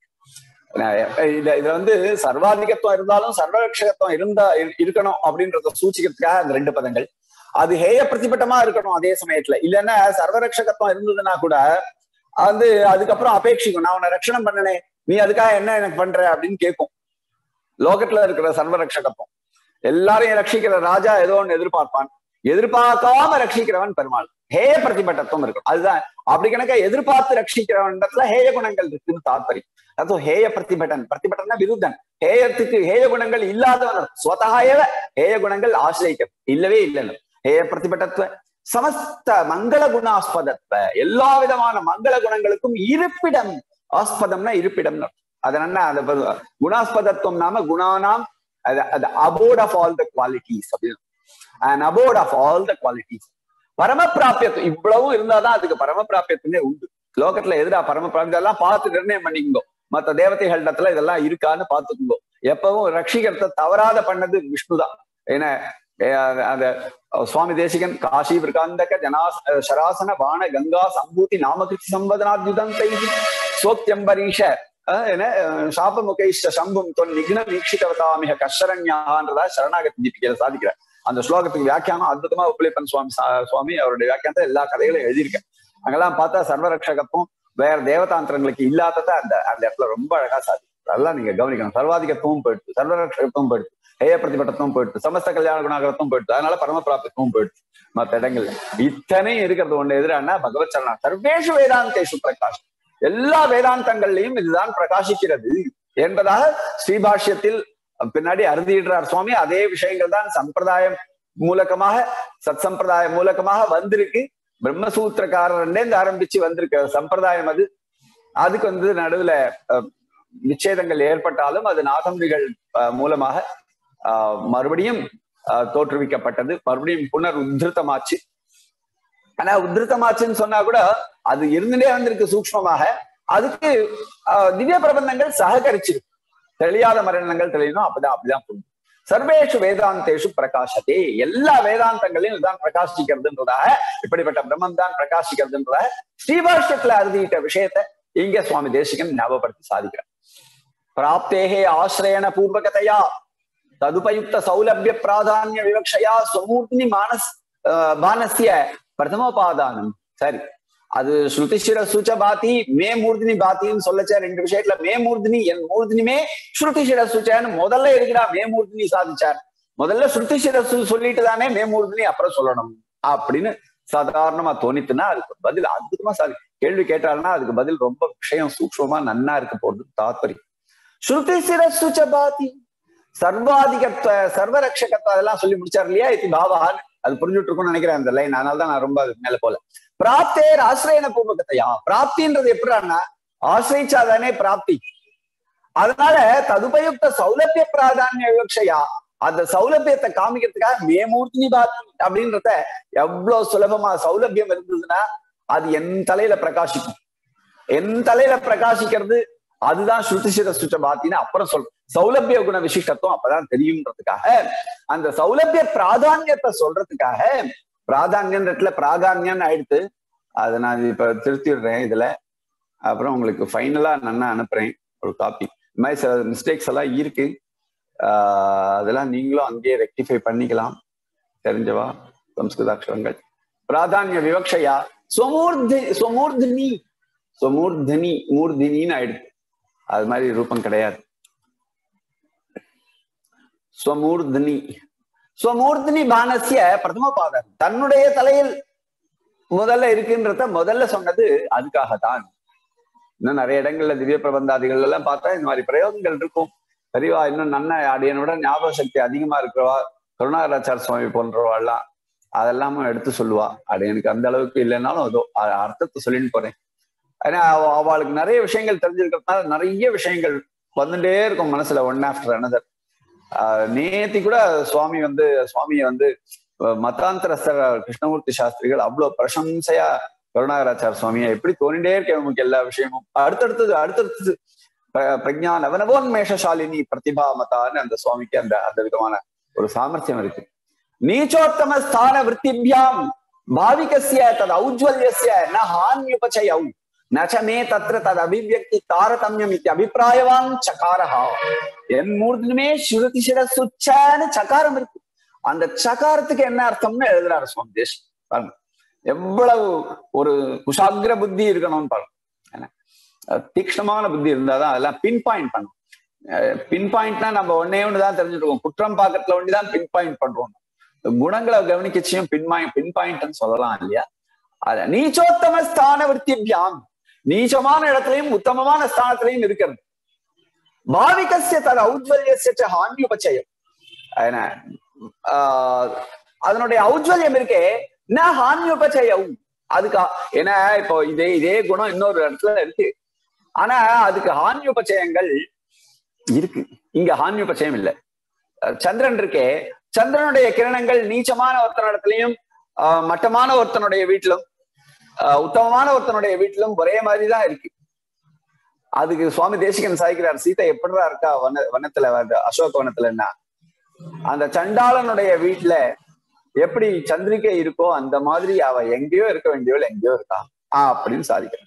இதுல இதுல வந்து சர்வாதிகத்துவம் இருந்தாலும் சர்வரட்சகத்துவம் இருந்தா இருக்கணும் அப்படின்றத சூச்சிக்கிறதுக்காக அந்த ரெண்டு பதங்கள். அது ஹேய பிரதிபட்டமா இருக்கணும் அதே சமயத்துல. இல்லைன்னா சர்வரட்சகத்துவம் இருந்ததுன்னா கூட அது அதுக்கப்புறம் அபேட்சிக்கும், நான் உன்னை ரட்சணம் பண்ணனே நீ அதுக்காக என்ன எனக்கு பண்ற அப்படின்னு கேட்கும். லோகத்துல இருக்கிற சர்வரட்சகத்துவம் எல்லாரையும் ரட்சிக்கிற ராஜா ஏதோ ஒண்ணு எதிர்பார்ப்பான், எதிர்பார்க்காம ரட்சிக்கிறவன் பெருமாள். ஹேய பிரதிபட்டத்துவம் இருக்கும். அதுதான் அப்படி கணக்க எதிர்பார்த்து ரட்சிக்கிறவன்றதுல ஹேய குணங்கள் இருக்குன்னு தாற்பயம். அதுவும் ஹேய பிரதிபட்டன், பிரதிபட்டன்னா விருத்தன், ஹேயத்துக்கு ஹேய குணங்கள் இல்லாதவன் ஸ்வதகாயவ ஹேய குணங்கள் ஆசிரியக்க இல்லவே இல்லைன்னு. ஹேய பிரதிபட்டத்துவ சமஸ்த மங்கள குணாஸ்பதத்துவ எல்லா விதமான மங்கள குணங்களுக்கும் இருப்பிடம். ஆஸ்பதம்னா இருப்பிடம்னு. அதனால அந்த குணாஸ்பதத்துவம் நாம குணானாம் abode of all the qualities அப்படின்னு, and abode of all the qualities. பரமபிராபியத்துவம் இவ்வளவும் இருந்தாதான் அதுக்கு பரமபிராபியத்துமே உண்டு. லோகத்துல எதிரா பரமபிராபியம் இதெல்லாம் பார்த்து நிர்ணயம் பண்ணிக்கோ. மற்ற தேவதைகளிடத்துல இதெல்லாம் இருக்கான்னு பார்த்துக்குங்கோ. எப்பவும் ரட்சிகரத்தை தவறாத பண்ணது விஷ்ணுதான். ஏன்னா அந்த சுவாமி தேசிகன் காஷி விருகாந்தக ஜனா சராசன வான கங்கா சம்பூதி நாமகிருதி சம்பதனாத்யுதந்தை சோத்தியம்பரீஷ என்ன சாபமுகைஷ்ட சம்பும் தொன் நிக்ன வீக்ஷிதவதாமிக கஷரண்யான்றதா சரணாகதி தீபிகையில சாதிக்கிறார். அந்த ஸ்லோகத்துக்கு வியாக்கியானம் அற்புதமா உப்பிலிப்பன் சுவாமி சுவாமி அவருடைய வியாக்கியானத்தை எல்லா கதைகளையும் எழுதியிருக்கேன். அங்கெல்லாம் பார்த்தா சர்வரட்சகத்துவம் வேற தேவதாந்திரங்களுக்கு இல்லாதத அந்த அந்த இடத்துல ரொம்ப அழகா சாதிக்கும். அதெல்லாம் நீங்க கவனிக்கணும். சர்வாதிகத்துவம் போயிடுது, சர்வரட்சகத்துவம் போயிடுது, ஹேய பிரதிபட்டத்துவம் போயிடுது, சமஸ்த கல்யாண குணாகரத்துவம் போயிடுது, அதனால பரமபிராப்தத்துவம் போயிடுது. மற்ற இடங்கள்ல இத்தனையும் இருக்கிறது ஒண்ணு எதிரான பகவத் சரணா சர்வேஷு வேதாந்தேஷு பிரகாஷ் எல்லா வேதாந்தங்கள்லையும் இதுதான் பிரகாசிக்கிறது என்பதாக ஸ்ரீபாஷ்யத்தில் பின்னாடி அறுதியிடுறார் சுவாமி. அதே விஷயங்கள் தான் சம்பிரதாயம் மூலகமாக சத் சம்பிரதாயம் மூலகமாக வந்திருக்கு. பிரம்மசூத்திரக்காரர்லேருந்து ஆரம்பிச்சு வந்திருக்க சம்பிரதாயம் அது. அதுக்கு வந்து நடுவுல விச்சேதங்கள் ஏற்பட்டாலும் அது நாதம்பிகள் மூலமாக ஆஹ் மறுபடியும் ஆஹ் தோற்றுவிக்கப்பட்டது, மறுபடியும் புனர் உத்திருத்தமாச்சு. ஆனா உத்திருத்தமாச்சுன்னு சொன்னா கூட அது இருந்துட்டே வந்திருக்கு சூக்ஷ்மமாக. அதுக்கு ஆஹ் திவ்ய பிரபந்தங்கள் சககரிச்சிருக்கு. தெளியாத மரணங்கள் தெளியணும், அப்பதான் அப்படிதான் புரியும். சர்வேஷு வேதாந்தேஷு பிரகாசத்தே எல்லா வேதாந்தங்களையும் இதுதான் பிரகாசிக்கிறதுன்றதாக, இப்படிப்பட்ட பிரம்மன் தான் பிரகாசிக்கிறதுன்றதாக ஸ்ரீபாஷ்யத்துல அறுதியிட்ட விஷயத்த இங்க சுவாமி தேசிகன் ஞாபகப்படுத்தி சாதிக்கிறார். பிராப்தேகே ஆசிரயண பூர்வகதையா ததுபயுக்த சௌலபிய பிராதானிய விவக்ஷயா ஸ்வமூர்த்தினி மானஸ் பானசிய பிரதமோபாதானம். சரி, அது ஸ்ருதிஷிர சூச்ச பாத்தி மே மூர்த்தினி பாத்தின்னு சொல்லச்ச ரெண்டு விஷயத்துல மே மூர்த்தினி என் மூர்த்தினிமே ஸ்ருதிஷிர சூச்சான்னு முதல்ல இருக்கிறா மே மூர்த்தினி சாதிச்சார். முதல்ல ஸ்ருதிஷிர சொல்லிட்டு தானே மே மூர்த்தினி அப்புறம் சொல்லணும் அப்படின்னு சாதாரணமா தோணித்துன்னா அதுக்கு பதில் அற்புதமா சாதி கேள்வி கேட்டாருன்னா அதுக்கு பதில் ரொம்ப விஷயம் சூக்ஷ்மமா நன்னா இருக்க போறது தாத்பரியம். ஸ்ருதிஷிர சூச்ச பாத்தி சர்வாதிகத்துவ சர்வரட்சகத்துவ அதெல்லாம் சொல்லி முடிச்சார் இல்லையா இது பாவான்னு. அது புரிஞ்சுட்டு இருக்கும்னு நினைக்கிறேன் அந்த லைன். அதனாலதான் நான் ரொம்ப அதுக்கு மேல போல. பிராப்தேர் ஆசிரியன பூர்வகத்தையா பிராப்தின்றது எப்படின்னா ஆசிரிச்சாதானே பிராப்தி. அதனால ததுபயுக்த சௌலபிய பிராதானிய விவக்ஷையா அந்த சௌலபியத்தை காமிக்கிறதுக்காக மேமூர்த்தினி பாத்தி அப்படின்றத எவ்வளவு சுலபமா சௌலபியம் இருந்ததுன்னா அது என் தலையில பிரகாசிக்கும். என் தலையில பிரகாசிக்கிறது அதுதான் ஸ்ருதிசிர சுச்ச பாத்தின்னு அப்புறம் சொல் சௌலபிய குண விசிஷ்டத்துவம் அப்பதான் தெரியும்ன்றதுக்காக அந்த சௌலபிய பிராதானியத்தை சொல்றதுக்காக பிராதானியன்றதுல பிராதானியன்னு ஆயிடுத்து. அதை நான் இப்ப திருத்திடுறேன் இதுல. அப்புறம் உங்களுக்கு ஃபைனலா நான் அனுப்புறேன் ஒரு காப்பி. இந்த மாதிரி சில மிஸ்டேக்ஸ் எல்லாம் இருக்கு. ஆஹ் அதெல்லாம் நீங்களும் அங்கேயே ரெக்டிஃபை பண்ணிக்கலாம். தெரிஞ்சவா சம்ஸ்கிருதாட்சரங்கள். பிராதானிய விவக்ஷையா ஸ்வமூர்தி ஸ்வமூர்தினி ஸ்வமூர்தினி மூர்தினின்னு ஆயிடுது. அது மாதிரி ரூபம் கிடையாது. ஸ்வமூர்தினி ஸ்வமூர்தினி பானசிய பிரதம பாதம் தன்னுடைய தலையில் முதல்ல இருக்குன்றத முதல்ல சொன்னது அதுக்காகத்தான். இன்னும் நிறைய இடங்கள்ல திவ்ய பிரபந்தாதிகள் எல்லாம் பார்த்தா இந்த மாதிரி பிரயோகங்கள் இருக்கும். பெரியவா இன்னும் நன்ன அடியனோட ஞாபக சக்தி அதிகமா இருக்கிறவா கருணாகராச்சார சுவாமி போன்றவாள்லாம் அதெல்லாமும் எடுத்து சொல்லுவா. அடியனுக்கு அந்த அளவுக்கு இல்லைன்னாலும் அதோ அர்த்தத்தை சொல்லிட்டு போறேன். ஏன்னா அவளுக்கு நிறைய விஷயங்கள் தெரிஞ்சிருக்கிறதுனால நிறைய விஷயங்கள் வந்துட்டே இருக்கும் மனசுல ஒன் ஆஃப்டர் அனதர். ஆஹ் நேத்தி கூட சுவாமி வந்து சுவாமியை வந்து மத்தாந்தரஸ்தர் கிருஷ்ணமூர்த்தி சாஸ்திரிகள் அவ்வளவு பிரசம்சையா கருணாகராச்சார சுவாமியை எப்படி தோணிட்டே இருக்கேன் நமக்கு எல்லா விஷயமும். அடுத்தடுத்தது அடுத்தடுத்தது பிரஜா நவனவோன்மேஷாலினி பிரதிபா மதான்னு அந்த சுவாமிக்கு அந்த அந்த விதமான ஒரு சாமர்த்தியம் இருக்கு. நீச்சோத்தம ஸ்தான விற்த்திபியாம் பாவிகஸ்ய தத் ஔஜ்வல்யஸ்ய ந ஹான்யுபச்சயௌ நச்சமே தத்ர தத் அபிவ்யக்தி தாரதமியம் இத்தி அபிப்பிராயவான் சகாரஹா. என் மூர்த்தினுமே ஸ்ருதி சிரசுச்சான்னு சகாரம் இருக்கு. அந்த சகாரத்துக்கு என்ன அர்த்தம்னு எழுதுறாரு சுவாமி தேசிகன். பாருங்க எவ்வளவு ஒரு குஷாகிர புத்தி இருக்கணும்னு பாருங்க. தீக்ஷ்ணமான புத்தி இருந்தாதான் அதெல்லாம் பின் பாயிண்ட் பண்ணும். பின் பாயிண்ட்னா நம்ம ஒன்னே ஒண்ணுதான் தெரிஞ்சுருக்கோம், குற்றம் பாக்கத்துல ஒண்டிதான் பின் பாயிண்ட் பண்றோம். குணங்களை கவனிக்கச்சியும் பின் பின் பாயிண்ட்னு சொல்லலாம் இல்லையா? அத நீச்சோத்தம ஸ்தான விற்த்திபியாம், நீச்சமான இடத்துலையும் உத்தமமான ஸ்தானத்திலையும் இருக்கிறது. பாவிகஸ்ய தத ஔஜ்வல்யஸ்ய ஹான்யுபச்சயம், ஆஹ் அதனுடைய ஔஜ்வல்யம் இருக்கே ந ஹான்யுபச்சயம். அதுக்கு ஏன்னா இப்போ இதே இதே குணம் இன்னொரு இடத்துல இருக்கு, ஆனா அதுக்கு ஹான்யுபச்சயங்கள் இருக்கு, இங்க ஹான்யுபச்சயம் இல்லை. சந்திரன் இருக்கே, சந்திரனுடைய கிரணங்கள் நீச்சமான ஒருத்தனிடத்திலையும் ஆஹ் மட்டமான ஒருத்தனுடைய வீட்டிலும் ஆஹ் உத்தமமான ஒருத்தனுடைய வீட்டிலும் ஒரே மாதிரிதான் இருக்கு. அதுக்கு சுவாமி தேசிகன் சாய்க்கிறார், சீதை எப்படிதான் இருக்கா வன வனத்துல அசோக வனத்துலன்னா அந்த சண்டாளனுடைய வீட்டுல எப்படி சந்திரிகை இருக்கோ அந்த மாதிரி அவ எங்கேயோ இருக்க வேண்டியவள் எங்கேயோ இருக்கா ஆஹ் அப்படின்னு சாதிக்கிறார்.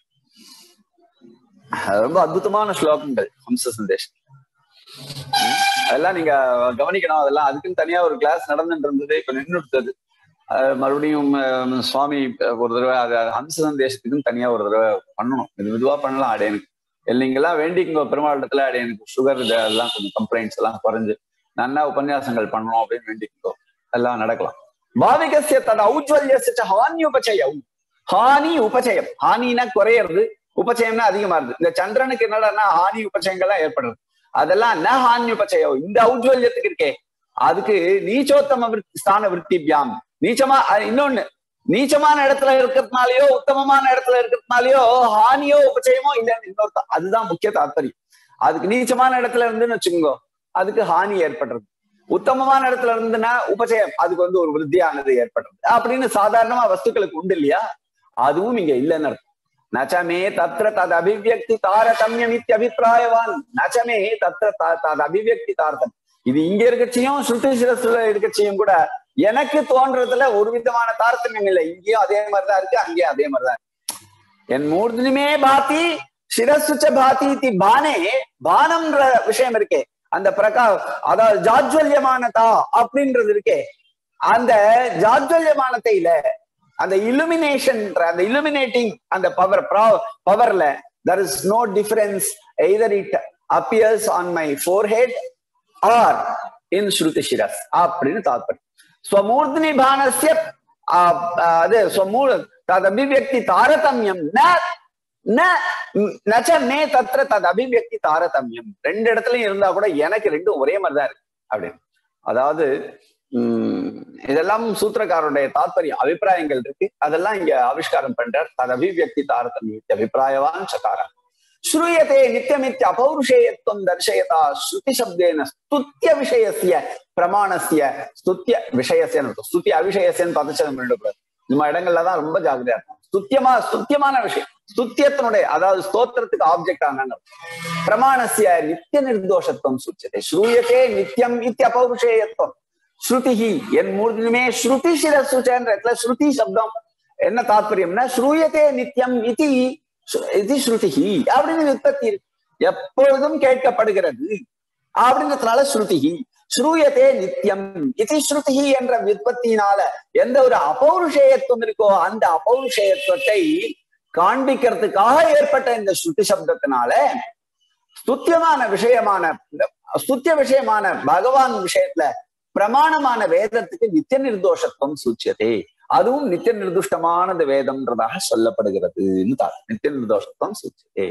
ரொம்ப அற்புதமான ஸ்லோகங்கள் ஹம்ச சந்தேஷம். அதெல்லாம் நீங்க கவனிக்கணும். அதெல்லாம் அதுக்குன்னு தனியா ஒரு கிளாஸ் நடந்துட்டு இருந்தது, இப்ப நின்று விட்டது. மறுபடியும் சுவாமி ஒரு தடவை அது ஹம்ச சந்தேஷத்துக்குன்னு தனியா ஒரு தடவை பண்ணணும். இது மெதுவா பண்ணலாம். அடையனுக்கு இல்லைங்கெல்லாம் வேண்டிக்குங்க பெருமாள் இடத்துல அடையனுக்கு சுகர் இதெல்லாம் கொஞ்சம் கம்ப்ளைண்ட்ஸ் எல்லாம் குறைஞ்சு நல்லா உபன்யாசங்கள் பண்ணணும் அப்படின்னு வேண்டிக்கோ, எல்லாம் நடக்கலாம். பாவிகஸ்ய தத ஔஜ்வல்யஸ்ய ஹானி உபச்சயம். ஹானி உபச்சயம், ஹானினா குறையிறது, உபச்சயம்னா அதிகமா இருக்கு. இந்த சந்திரனுக்கு என்னடான்னா ஹானி உபச்சயங்கள்லாம் ஏற்படுறது, அதெல்லாம் ந ஹானி உபச்சயம். இந்த ஔஜ்வல்யத்துக்கு இருக்கே அதுக்கு நீச்சோத்தம ஸ்தான விற்த்திபியாம், நீச்சமா இன்னொன்னு நீச்சமான இடத்துல இருக்கிறதுனாலயோ உத்தமமான இடத்துல இருக்கிறதுனாலயோ ஹானியோ உபச்சயமோ இல்லைன்னு இன்னொரு, அதுதான் முக்கிய தாத்பரியம். அதுக்கு நீச்சமான இடத்துல இருந்துன்னு வச்சுக்கோங்க அதுக்கு ஹானி ஏற்படுறது, உத்தமமான இடத்துல இருந்துன்னா உபச்சயம் அதுக்கு வந்து ஒரு விருத்தியானது ஏற்படுறது அப்படின்னு சாதாரணமா வஸ்துக்களுக்கு உண்டு இல்லையா? அதுவும் இங்க இல்லைன்னு அர்த்தம். நச்சமே தத்ர தது அபிவியக்தி தாரதமியம் இத்தியபிப்பிராயவான். நச்சமே தத்ர தது அபிவியக்தி தாரதம், இது இங்க இருக்கச்சியும் ஸ்ருதி சிரசுல இருக்கச்சியும் கூட எனக்கு தோன்றதுல ஒரு விதமான தாரதமியம் இல்லை. இங்கேயும் அதே மாதிரிதான் இருக்கு, அங்கேயும் அதே மாதிரிதான் இருக்கு. என் மூர்த்தினுமே பாத்தி சிரசுச்ச பாத்தி தி பானே, பானம்ன்ற விஷயம் இருக்கே அந்த பிரகா அதாவது ஜாஜ்வல்யமானதா அப்படின்றது இருக்கே, அந்த ஜாஜ்வல்யமானத்தையில அந்த illumination அந்த illuminating அந்த பவர் பவர்ல there is no difference either it appears on my forehead or in shruti shiras அப்படின்னு தாத்பரியம். ஸ்வமூர்த்தினி பானஸ்ய அது ஸ்வமூர் தத் அபிவ்யக்தி தாரதமியம் ந நச்ச மே தத்ர தத் அபிவ்யக்தி தாரதமியம். ரெண்டு இடத்துலயும் இருந்தா கூட எனக்கு ரெண்டும் ஒரே மாதிரிதான் இருக்கு அப்படின்னு. அதாவது உம் இதெல்லாம் சூத்திரக்காரருடைய தாத்பரியம் அபிப்பிராயங்கள் இருக்கு, அதெல்லாம் இங்க ஆவிஷ்காரம் பண்றார். தத் அபிவ்யக்தி தாரதமியம் அபிப்பிராயவான் சகாரம். ஸ்ரூயதே நித்தியமித்ய அபௌருஷேயத்துவம் தர்சயதா ஸ்ருதி சப்தேன ஸ்துத்ய விஷயசிய பிரமாணசிய ஸ்துத்ய விஷயசியன்னு இருக்கும். ஸ்துதி அவிஷயசியன்னு பதச்சதம் பண்ணிடக்கூடாது. இந்த இடங்கள்லதான் ரொம்ப ஜாகிரதையா இருக்கும். ஸ்துத்தியமா ஸ்துத்தியமான விஷயம், ஸ்துத்தியத்தினுடைய அதாவது ஸ்தோத்திரத்துக்கு ஆப்ஜெக்ட் ஆனாங்க. பிரமாணசிய நித்திய நிர்தோஷத்துவம் சுச்சதே ஸ்ரூயதே நித்தியம் இத்திய அபௌருஷேயத்துவம் ஸ்ருதிஹி. என் மூர்த்தினுமே ஸ்ருதி சிரசுச்சன்ற இடத்துல ஸ்ருதி சப்தம் என்ன தாத்பரியம்னா ஸ்ரூயதே நித்தியம் இதி இது ஸ்ருதிஹி அப்படின்னு உற்பத்தி இருக்கு, எப்பொழுதும் கேட்கப்படுகிறது அப்படின்றதுனால ஸ்ருதிஹி. ஸ்ரூயதே நித்தியம் இது ஸ்ருதிஹி என்ற விற்பத்தினால எந்த ஒரு அபௌருஷேயத்துவம் இருக்கோ அந்த அபௌருஷேயத்துவத்தை காண்பிக்கிறதுக்காக ஏற்பட்ட இந்த ஸ்ருதி சப்தத்தினால ஸ்துத்தியமான விஷயமான ஸ்துத்திய விஷயமான பகவான் விஷயத்துல பிரமாணமான வேதத்துக்கு நித்திய நிர்தோஷத்துவம் சூச்சியதே அதுவும் நித்திய நிர்துஷ்டமானது வேதம்ன்றதாக சொல்லப்படுகிறதுன்னு தான் நித்திய நிர்தோஷத்துவம் சூச்சதே.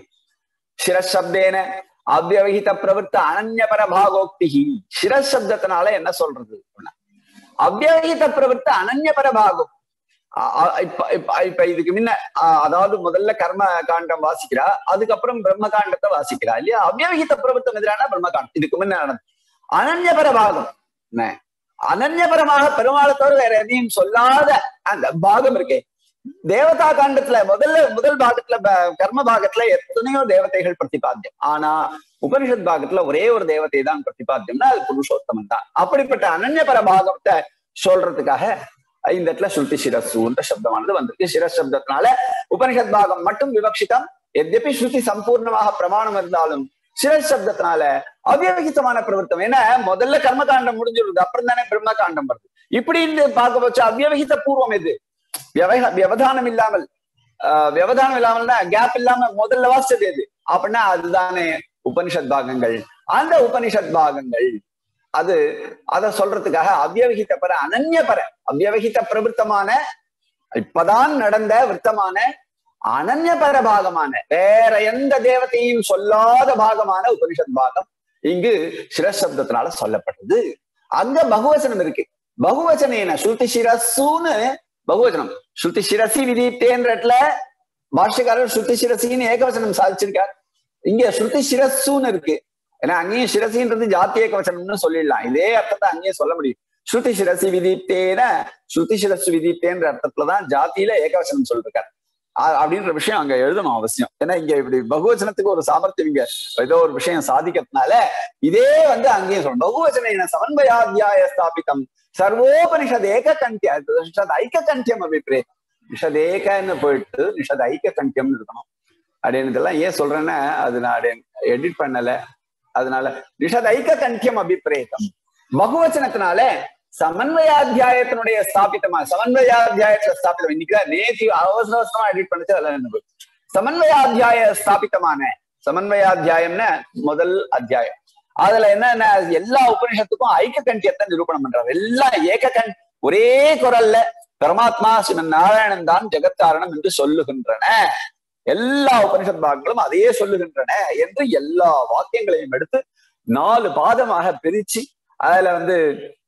சிரசப்தேன அவ்வவஹித பிரவருத்த அனன்யபர பாகோக்தி. சிரசப்தத்தினால என்ன சொல்றது? அவ்வவஹித பிரவருத்த அனன்யபர பாகம். இப்ப இப்ப இதுக்கு முன்ன அதாவது முதல்ல கர்ம காண்டம் வாசிக்கிறா, அதுக்கப்புறம் பிரம்ம காண்டத்தை வாசிக்கிறா இல்லையா? அவ்வவஹித பிரவருத்தம் எதிரான பிரம்ம காண்டம் இதுக்கு முன்ன நடந்தது. அனன்யபர பாகம் என்ன? அனன்யபரமாக பெருமாளை தவிர வேற எதையும் சொல்லாத அந்த பாகம் இருக்கே. தேவதா காண்டத்துல முதல்ல முதல் பாகத்துல கர்ம பாகத்துல எத்தனையோ தேவதைகள் பிரதிபாத்தியம். ஆனா உபனிஷத் பாகத்துல ஒரே ஒரு தேவதை தான் பிரதிபாத்தியம்னா அது புருஷோத்தமன் தான். அப்படிப்பட்ட அனன்யபர பாகத்தை சொல்றதுக்காக இந்த இடத்துல ஸ்ருதி சிரசுன்ற சப்தமானது வந்திருக்கு. சிரஸ் சப்தத்தினால உபனிஷத் பாகம் மட்டும் விவக்ஷிதம். எத்யபி ஸ்ருதி சம்பூர்ணமாக பிரமாணம் இருந்தாலும் சிரஸ் சப்தத்தினால அவ்வவஹிதமான பிரவருத்தம். ஏன்னா முதல்ல கர்மகாண்டம் முடிஞ்சிருது, அப்புறம் தானே பிரம்ம காண்டம் வருது. இப்படின்னு பார்க்க வச்சு அவ்வவஹித பூர்வம் எது? வியவதானம் இல்லாமல் ஆஹ் வியவதானம் இல்லாமல்னா கேப் இல்லாம முதல்ல வாசிச்சது எது அப்படின்னா அதுதானே உபனிஷத் பாகங்கள். அந்த உபனிஷத் பாகங்கள் அது அதை சொல்றதுக்காக அவ்வவஹித பர அனன்யபர அவ்வவஹித பிரவருத்தமான இப்பதான் நடந்த விருத்தமான அனன்யபர பாகமான வேற எந்த தேவத்தையும் சொல்லாத பாகமான உபனிஷத் பாகம் இங்கு சிரசப்தத்தினால சொல்லப்பட்டது. அங்க பகுவச்சனம் இருக்கு. பகுவச்சன ஸ்ருதி சிரசுன்னு பகுவச்சனம். ஸ்ருதி சிரசி விதீப்தேன்ற இடத்துல பாஷ்யக்காரர் ஸ்ருதி சிரசின்னு ஏகவசனம் சாதிச்சிருக்கார். இங்க ஸ்ருதி சிரசுன்னு இருக்கு. ஏன்னா அங்கேயும் சிரசின்றது ஜாத்தி ஏகவசனம்னு சொல்லிடலாம். இதே அர்த்தத்தை அங்கேயும் சொல்ல முடியும். ஸ்ருதி சிரசி விதீப்தேன ஸ்ருதி சிரசு விதீப்தேன்ற அர்த்தத்துலதான் ஜாத்தியில ஏகவசனம் சொல்லிருக்காரு அப்படின்ற விஷயம் அங்க எழுதணும் அவசியம். ஏன்னா இங்க இப்படி பகுவச்சனத்துக்கு ஒரு சாமர்த்தியம் இங்க ஏதோ ஒரு விஷயம் சாதிக்கிறதுனால இதே வந்து அங்கேயும் சொல்லணும். பகுவச்சன சமன்வயாத்தியாய ஸ்தாபிதம் சர்வோபனிஷத் ஏக கண்டியம் நிஷத் ஐக்க கண்டியம் அபிப்பிரே. நிஷத் ஏகன்னு போயிட்டு நிஷத் ஐக்க கண்டியம்னு இருக்கணும் அப்படின்னு இதெல்லாம் ஏன் சொல்றேன்னா அது நான் எடிட் பண்ணல. அதனால நிஷத் ஐக்க கண்டியம் அபிப்பிரேதம் பகுவச்சனத்தினால சமன்வயாத்தியாயத்தினுடைய ஸ்தாபித்தமா சமன்வயாத்தியாயத்துல ஸ்தாபித்தம். இன்னைக்குதான் நேற்று அவசர அவசரமா எடிட் பண்ணிச்சு அதெல்லாம் சமன்வயாத்தியாய ஸ்தாபித்தமான சமன்வயாத்தியாயம்னு முதல் அத்தியாயம். அதுல என்ன எல்லா உபனிஷத்துக்கும் ஐக்க கண்டியத்தை நிரூபணம் பண்றாரு. எல்லாம் ஏக கண் ஒரே குரல்ல பரமாத்மா சிவன் நாராயணன் தான் ஜெகத்காரணம் என்று சொல்லுகின்றன. எல்லா உபனிஷத் பாகங்களும் அதையே சொல்லுகின்றன என்று எல்லா வாக்கியங்களையும் எடுத்து நாலு பாதமாக பிரிச்சு அதுல வந்து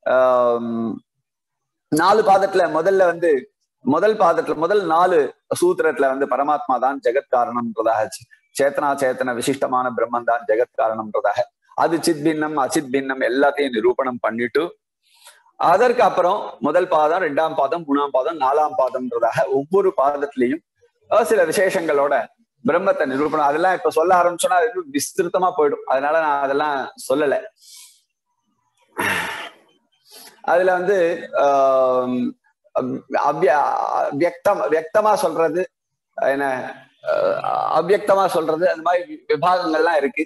ஆஹ் நாலு பாதத்துல முதல்ல வந்து முதல் பாதத்துல முதல் நாலு சூத்திரத்துல வந்து பரமாத்மா தான் ஜெகத்காரணம்ன்றதாக, சேத்தனா சேத்தன விசிஷ்டமான பிரம்மன் தான் ஜெகத்காரணம்ன்றதாக, அது சித் பின்னம் அச்சித் பின்னம் எல்லாத்தையும் நிரூபணம் பண்ணிட்டு அதற்கு அப்புறம் முதல் பாதம் ரெண்டாம் பாதம் மூணாம் பாதம் நாலாம் பாதம்ன்றதாக ஒவ்வொரு பாதத்திலையும் சில விசேஷங்களோட பிரம்மத்தை நிரூபணம். அதெல்லாம் இப்ப சொல்ல ஆரம்பிச்சோன்னா அது விஸ்திருத்தமா போயிடும். அதனால நான் அதெல்லாம் சொல்லல. அதுல வந்து ஆஹ் வியக்தம் வியக்தமா சொல்றது என்ன அவ்வியக்தமா சொல்றது அந்த மாதிரி விபாகங்கள்லாம் இருக்கு.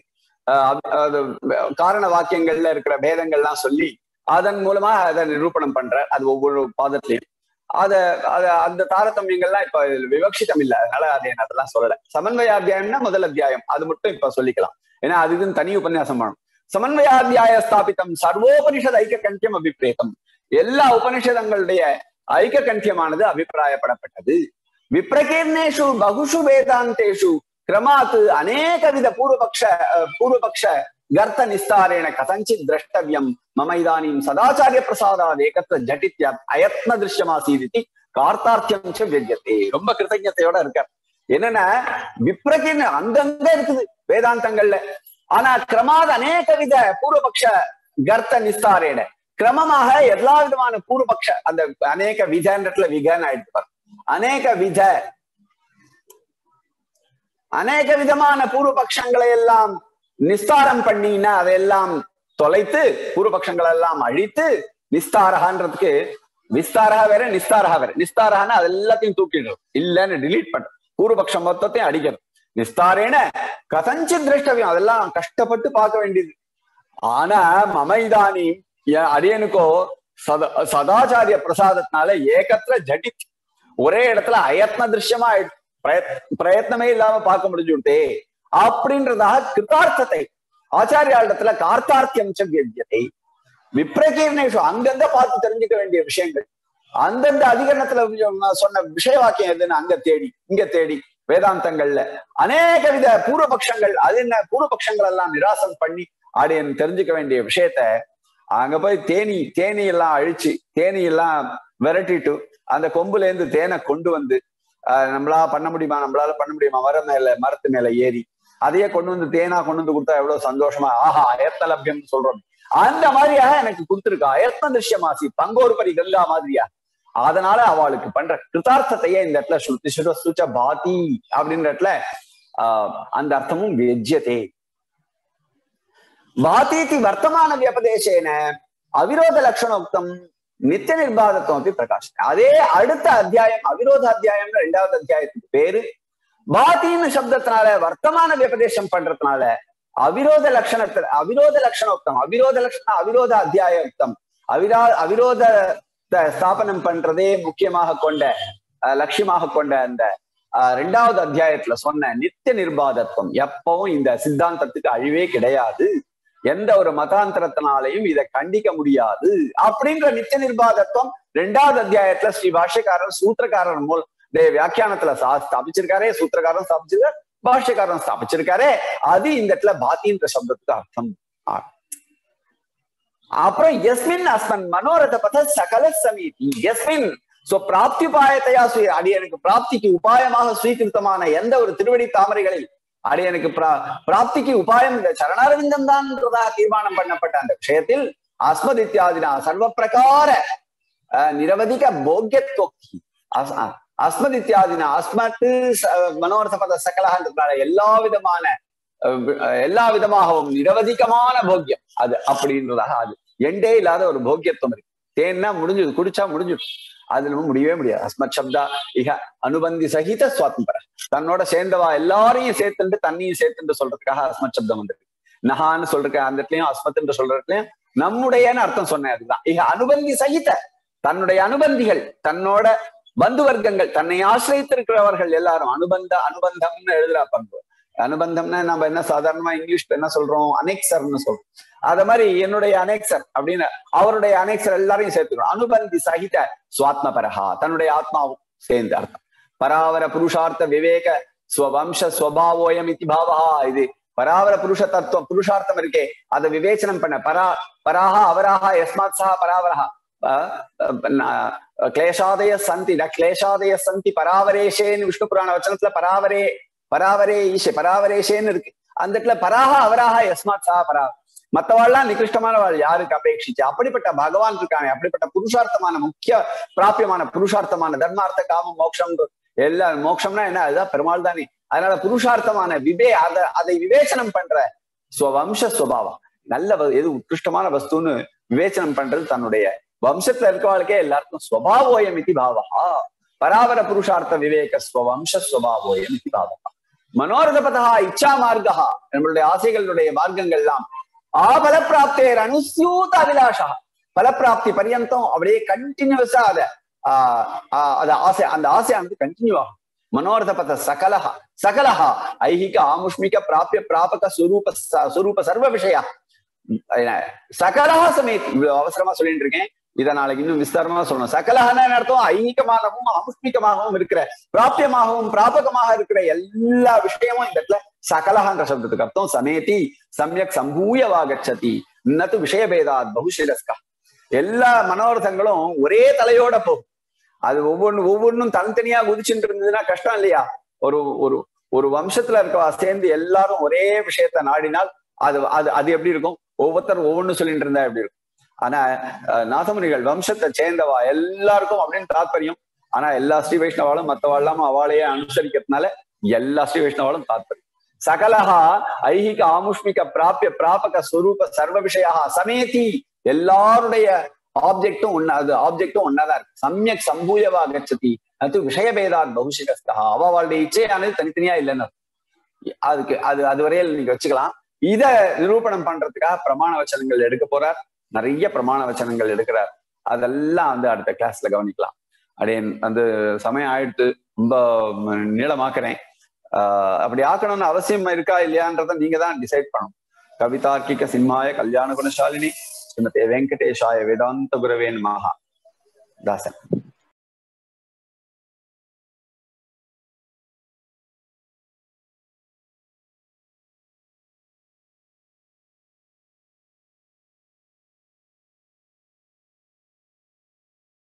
காரண வாக்கியங்கள்ல இருக்கிற பேதங்கள்லாம் சொல்லி அதன் மூலமா அதை நிரூபணம் பண்ற அது ஒவ்வொரு பாதத்திலையும் அத அத அந்த தாரதமியங்கள்லாம் இப்ப விவக்ஷிதம் இல்லை. அதனால அது என்ன அதெல்லாம் சொல்லல. சமன்வயாத்தியாயம்னா முதல் அத்தியாயம் அது மட்டும் இப்ப சொல்லிக்கலாம். ஏன்னா அதுக்குன்னு தனி உபன்யாசம் பண்ணணும். சமன்வயாத்தியாய ஸ்தாபித்தம் சர்வோபனிஷத் ஐக்க கண்டியம் அபிப்பிரேதம் எல்லா உபனிஷதங்களுடைய ஐக்க கண்டியமானது அபிப்பிராயப்படப்பட்டது. விப்ரகீர்ணேஷு பகுஷு வேதாந்தேஷு கிரமாத் அநேக வித பூர்வபக்ஷ பூர்வபக்ஷ கர்த்த நிஸ்தாரேண கதஞ்சித் திரஷ்டவியம் மம இதானீம் சதாச்சாரிய பிரசாதாத் ஏகத்வ ஜட்டித்யா அயத்ன திருஷ்யமாசீதி கார்த்தார்த்தியம் ச வித்யதே. ரொம்ப கிருத்தஜத்தையோட இருக்கார். என்னன்னா விப்ரகீர்ண அங்கங்க இருக்குது வேதாந்தங்கள்ல. ஆனா கிரமாத அநேக வித பூர்வபக்ஷ கர்த்த நிஸ்தாரேன கிரமமாக எல்லா விதமான பூர்வபக்ஷ அந்த அநேக விதன்றதுல விகன்னு ஆயிடுப்பார். அநேக வித அநேக விதமான பூர்வபக்ஷங்களை எல்லாம் நிஸ்தாரம் பண்ணினா அதையெல்லாம் தொலைத்து பூர்வபக்ஷங்களை எல்லாம் அழித்து நிஸ்தாரகான்றதுக்கு விஸ்தாரகா வேற நிஸ்தாரகா வேற. நிஸ்தாரகான்னா அது எல்லாத்தையும் தூக்கிடும் இல்லன்னு டிலீட் பண்ண பூர்வபக்ஷம் மொத்தத்தையும் அடிக்கணும். நிஸ்தாரேன கதஞ்சித் திரஷ்டவியம் அதெல்லாம் கஷ்டப்பட்டு பார்க்க வேண்டியது. ஆனா மமைதானி அடியனுக்கோ சதா சதாச்சாரிய பிரசாதத்தினால ஏகத்துல ஜடித் ஒரே இடத்துல அயத்ன திருஷ்யமா பிரயத்னமே இல்லாம பார்க்க முடிஞ்சுட்டே அப்படின்றதாக கிருத்தார்த்தத்தை ஆச்சாரியாளிடத்துல கார்த்தார்த்தியம் வியத்தை விப்ரகீர்ணேஷு அங்கங்க பார்த்து தெரிஞ்சுக்க வேண்டிய விஷயங்கள் அந்தந்த அதிகரணத்துல சொன்ன விஷய வாக்கியம் எதுன்னு அங்க தேடி இங்க தேடி வேதாந்தங்கள்ல அநேக வித பூர்வபக்ஷங்கள் அது என்ன பூர்வபக்ஷங்கள் எல்லாம் நிராசம் பண்ணி அப்படின்னு தெரிஞ்சுக்க வேண்டிய விஷயத்த அங்க போய் தேனி தேனி எல்லாம் அழிச்சு தேனி எல்லாம் விரட்டிட்டு அந்த கொம்புல இருந்து தேனை கொண்டு வந்து அஹ் நம்மளா பண்ண முடியுமா நம்மளால பண்ண முடியுமா மரம் மேல மரத்து மேல ஏறி அதையே கொண்டு வந்து தேனா கொண்டு வந்து கொடுத்தா எவ்வளவு சந்தோஷமா ஆஹா அயத்தலபியம்னு சொல்றோம். அந்த மாதிரியாக எனக்கு கொடுத்துருக்கா அயத்ன திருஷ்யமாசி பங்கோரு பரி கங்கா மாதிரியா. அதனால அவளுக்கு பண்ற கிருதார்த்தத்தையே இந்த இடத்துல ஸ்ருதி சுச்ச பாதி அப்படின்ற இடத்துல ஆஹ் அந்த அர்த்தமும் வெஜ்யதே. பாதீதி வர்த்தமான வியபதேசேன அவிரோத லட்சணோக்தம் நித்திய நிர்பாதத்துவம் அப்படி பிரகாஷ். அதே அடுத்த அத்தியாயம் அவிரோத அத்தியாயம் ரெண்டாவது அத்தியாயத்துக்கு பேரு பாத்தின்னு சப்தத்தினால வர்த்தமான வியபதேசம் பண்றதுனால அவிரோத லட்சணத்துல அவிரோத லட்சணோக்தம் அவிரோத லட்சணம் அவிரோத அத்தியாயோக்தம் அவிரா அவிரோத ஸ்தாபனம் பண்றதே முக்கியமாக கொண்ட லட்சியமாக கொண்ட அந்த ரெண்டாவது அத்தியாயத்துல சொன்ன நித்திய நிர்பாதத்துவம். எப்பவும் இந்த சித்தாந்தத்துக்கு அழிவே கிடையாது, எந்த ஒரு மதாந்தரத்தினாலையும் இதை கண்டிக்க முடியாது அப்படின்ற நித்திய நிர்பாதத்துவம் ரெண்டாவது அத்தியாயத்துல ஸ்ரீ பாஷ்யக்காரர் சூத்திரக்காரர் மூல் வியாக்கியானத்துல ஸ்தாபிச்சிருக்காரே, சூத்திரக்காரன் ஸ்தாபிச்சிருக்காரு, பாஷ்யக்காரன் ஸ்தாபிச்சிருக்காரே. அது இந்த இடத்துல பாத்தின்ற சப்தத்துக்கு அர்த்தம். அப்புறம் எஸ்மின் அஸ்மன் மனோரத பத சகல சமீதி எஸ்மின் சோ பிராப்தியுபாயத்தையா அடியனுக்கு பிராப்திக்கு உபாயமாக ஸ்வீகிருத்தமான எந்த ஒரு திருவடி தாமரைகளில் அடியனுக்கு பிரா பிராப்திக்கு உபாயம் இந்த சரணாரவிந்தம் தான்ன்றதாக தீர்மானம் பண்ணப்பட்ட அந்த விஷயத்தில் அஸ்மத் இத்தியாதினா சர்வ பிரகார நிரவதிக போக்கியத்வக்தி அஸ்மத் இத்தியாதினா அஸ்மத் மனோரத பத சகலன்றதுனால எல்லா விதமான எல்லா விதமாகவும் நிரவதிகமான போக்கியம் அது அப்படின்றதாக அது எண்டே இல்லாத ஒரு போக்கியத்துவம் இருக்கு. தேன்னா முடிஞ்சது, குடிச்சா முடிஞ்சது, அதுல முடியவே முடியாது. அஸ்மத் சப்தா இக அனுபந்தி சகித சுவாத்மபர தன்னோட சேர்ந்தவா எல்லாரையும் சேர்த்துட்டு தண்ணியும் சேர்த்துட்டு சொல்றதுக்காக அஸ்மத் சப்தம் வந்திருக்கு. நகான்னு சொல்றேன் அந்த இடத்துலயும் அஸ்மத் என்று சொல்ற இடத்துலயும் நம்முடையன்னு அர்த்தம் சொன்னேன். அதுதான் இக அனுபந்தி சகித தன்னுடைய அனுபந்திகள் தன்னோட பந்து வர்க்கங்கள் தன்னை ஆசிரியத்திருக்கிறவர்கள் எல்லாரும் அனுபந்த அனுபந்தம்னு எழுதுறா பண்பு. அனுபந்தம்னா நம்ம என்ன சாதாரணமா இங்கிலீஷ்ல என்ன சொல்றோம் அனெக்சர்னு சொல்றோம். அத மாதிரி என்னுடைய அனெக்சர் அப்படின்னு அவருடைய அனெக்சர் எல்லாரையும் சேர்த்துக்கிறோம். அனுபந்தி சகித சுவாத்மபரஹா தன்னுடைய ஆத்மாவும் சேர்ந்து அர்த்தம். பராவர புருஷார்த்த விவேக ஸ்வவம்ச ஸ்வபாவோயம் இதி பாவஹா. இது பராவர புருஷ தத்துவம் புருஷார்த்தம் இருக்கே அதை விவேச்சனம் பண்ண பரா பராஹா அவராஹா யஸ்மாத் சஹா பராவரஹா கிளேஷாதய சந்தி ந கிளேஷாதய சந்தி பராவரேஷேன்னு விஷ்ணு புராண வச்சனத்துல பராவரே பராவரே ஈஷே பராவரேஷேன்னு இருக்கு. அந்த இடத்துல பராஹா அவராஹா யஸ்மாத் சஹா பரா மற்றவாள்லாம் நிகிருஷ்டமானவாள் யாருக்கு அபேட்சிச்சு அப்படிப்பட்ட பகவான் இருக்கானே அப்படிப்பட்ட புருஷார்த்தமான முக்கிய பிராபியமான புருஷார்த்தமான தர்மார்த்த காமம் மோட்சம் எல்லா மோட்சம்னா என்ன அதுதான் பெருமாள் தானே. அதனால புருஷார்த்தமான விவே அதை அதை விவேச்சனம் பண்ற ஸ்வவம்ச ஸ்வபாவம் நல்ல எது உத்கிருஷ்டமான வஸ்துன்னு விவேச்சனம் பண்றது தன்னுடைய வம்சத்துல இருக்கவாளுக்கே எல்லாருக்கும் ஸ்வபாவோயம் இதி பாவஹா. பராவர புருஷார்த்த விவேக ஸ்வவம்ச ஸ்வபாவோயம் இதி பாவஹா. மனோரதபதா இச்சா மார்கா நம்மளுடைய ஆசைகளுடைய மார்க்கங்கள் எல்லாம் ஆபல பிராப்தேர் அனுசூத அபிலாஷா பலப்பிராப்தி பரியந்தம் அப்படியே கண்டினியூஸா அத ஆஹ் அத ஆசை அந்த ஆசை வந்து கண்டினியூ ஆகும். மனோரதபத சகலஹா சகலஹா ஐஹிக ஆமுஷ்மிக பிராபிய பிராபக சுரூப சுரூப சர்வ விஷயா சகலஹா சமேத். அவசரமா சொல்லிட்டு இருக்கேன், இதை நாளைக்கு இன்னும் விஸ்தாரமா சொல்லணும். சகலஹான அர்த்தம் ஐகிகமாகவும் ஆமுஷ்மிகமாகவும் இருக்கிற பிராபியமாகவும் பிராபகமாக இருக்கிற எல்லா விஷயமும் இந்த இடத்துல சகலஹான்ற சப்தத்துக்கு அர்த்தம் சமேதி சமயக் சம்பூயவாகச்சதி நது விஷயபேதாத் பகுஷிரஸ்கா. எல்லா மனோரதங்களும் ஒரே தலையோட போகும். அது ஒவ்வொன்னு ஒவ்வொன்றும் தனித்தனியா குதிச்சுட்டு இருந்ததுன்னா கஷ்டம் இல்லையா? ஒரு ஒரு ஒரு வம்சத்துல இருக்கவா சேர்ந்து எல்லாரும் ஒரே விஷயத்த நாடினால் அது அது அது எப்படி இருக்கும்? ஒவ்வொருத்தரும் ஒவ்வொன்னு சொல்லிட்டு இருந்தா எப்படி இருக்கும்? ஆனா நாதமுனிகள் வம்சத்தை சேர்ந்தவா எல்லாருக்கும் அப்படின்னு தாத்பரியம். ஆனா எல்லா ஸ்ரீ வைஷ்ணவாலும் மற்றவாழ்லாம அவளையே அனுசரிக்கிறதுனால எல்லா ஸ்ரீ வைஷ்ணவாலும் தாத்பரியம். சகலஹா ஐஹிக ஆமுஷ்மிக பிராபிய பிராபக ஸ்வரூப சர்வ விஷயா சமேதி எல்லாருடைய ஆப்ஜெக்டும் ஒன்னா அது ஆப்ஜெக்டும் ஒன்னாதான் இருக்கு. சமயக் சம்பூயவா கச்சதி அது விஷயபேதாத் பகுஷிகஸ்தா. அவளுடைய இச்சையானது தனித்தனியா இல்லைன்னு அதுக்கு அது அது வரையில் நீங்க வச்சுக்கலாம். இத நிரூபணம் பண்றதுக்காக பிரமாண வச்சனங்கள் எடுக்க போறார். நிறைய பிரமாண வச்சனங்கள் எடுக்கிறார். அதெல்லாம் வந்து அடுத்த கிளாஸ்ல கவனிக்கலாம். அப்படியே வந்து சமயம் ஆயிடுத்து ரொம்ப நீளமாக்குறேன். ஆஹ் அப்படி ஆக்கணும்னு அவசியம் இருக்கா இல்லையான்றத நீங்க தான் டிசைட் பண்ணணும். கவிதார்க்கிக சிம்மாய கல்யாண குணசாலினி ஸ்ரீமதே வெங்கடேஷாய வேதாந்த குரவே நமஹ. தாசன்.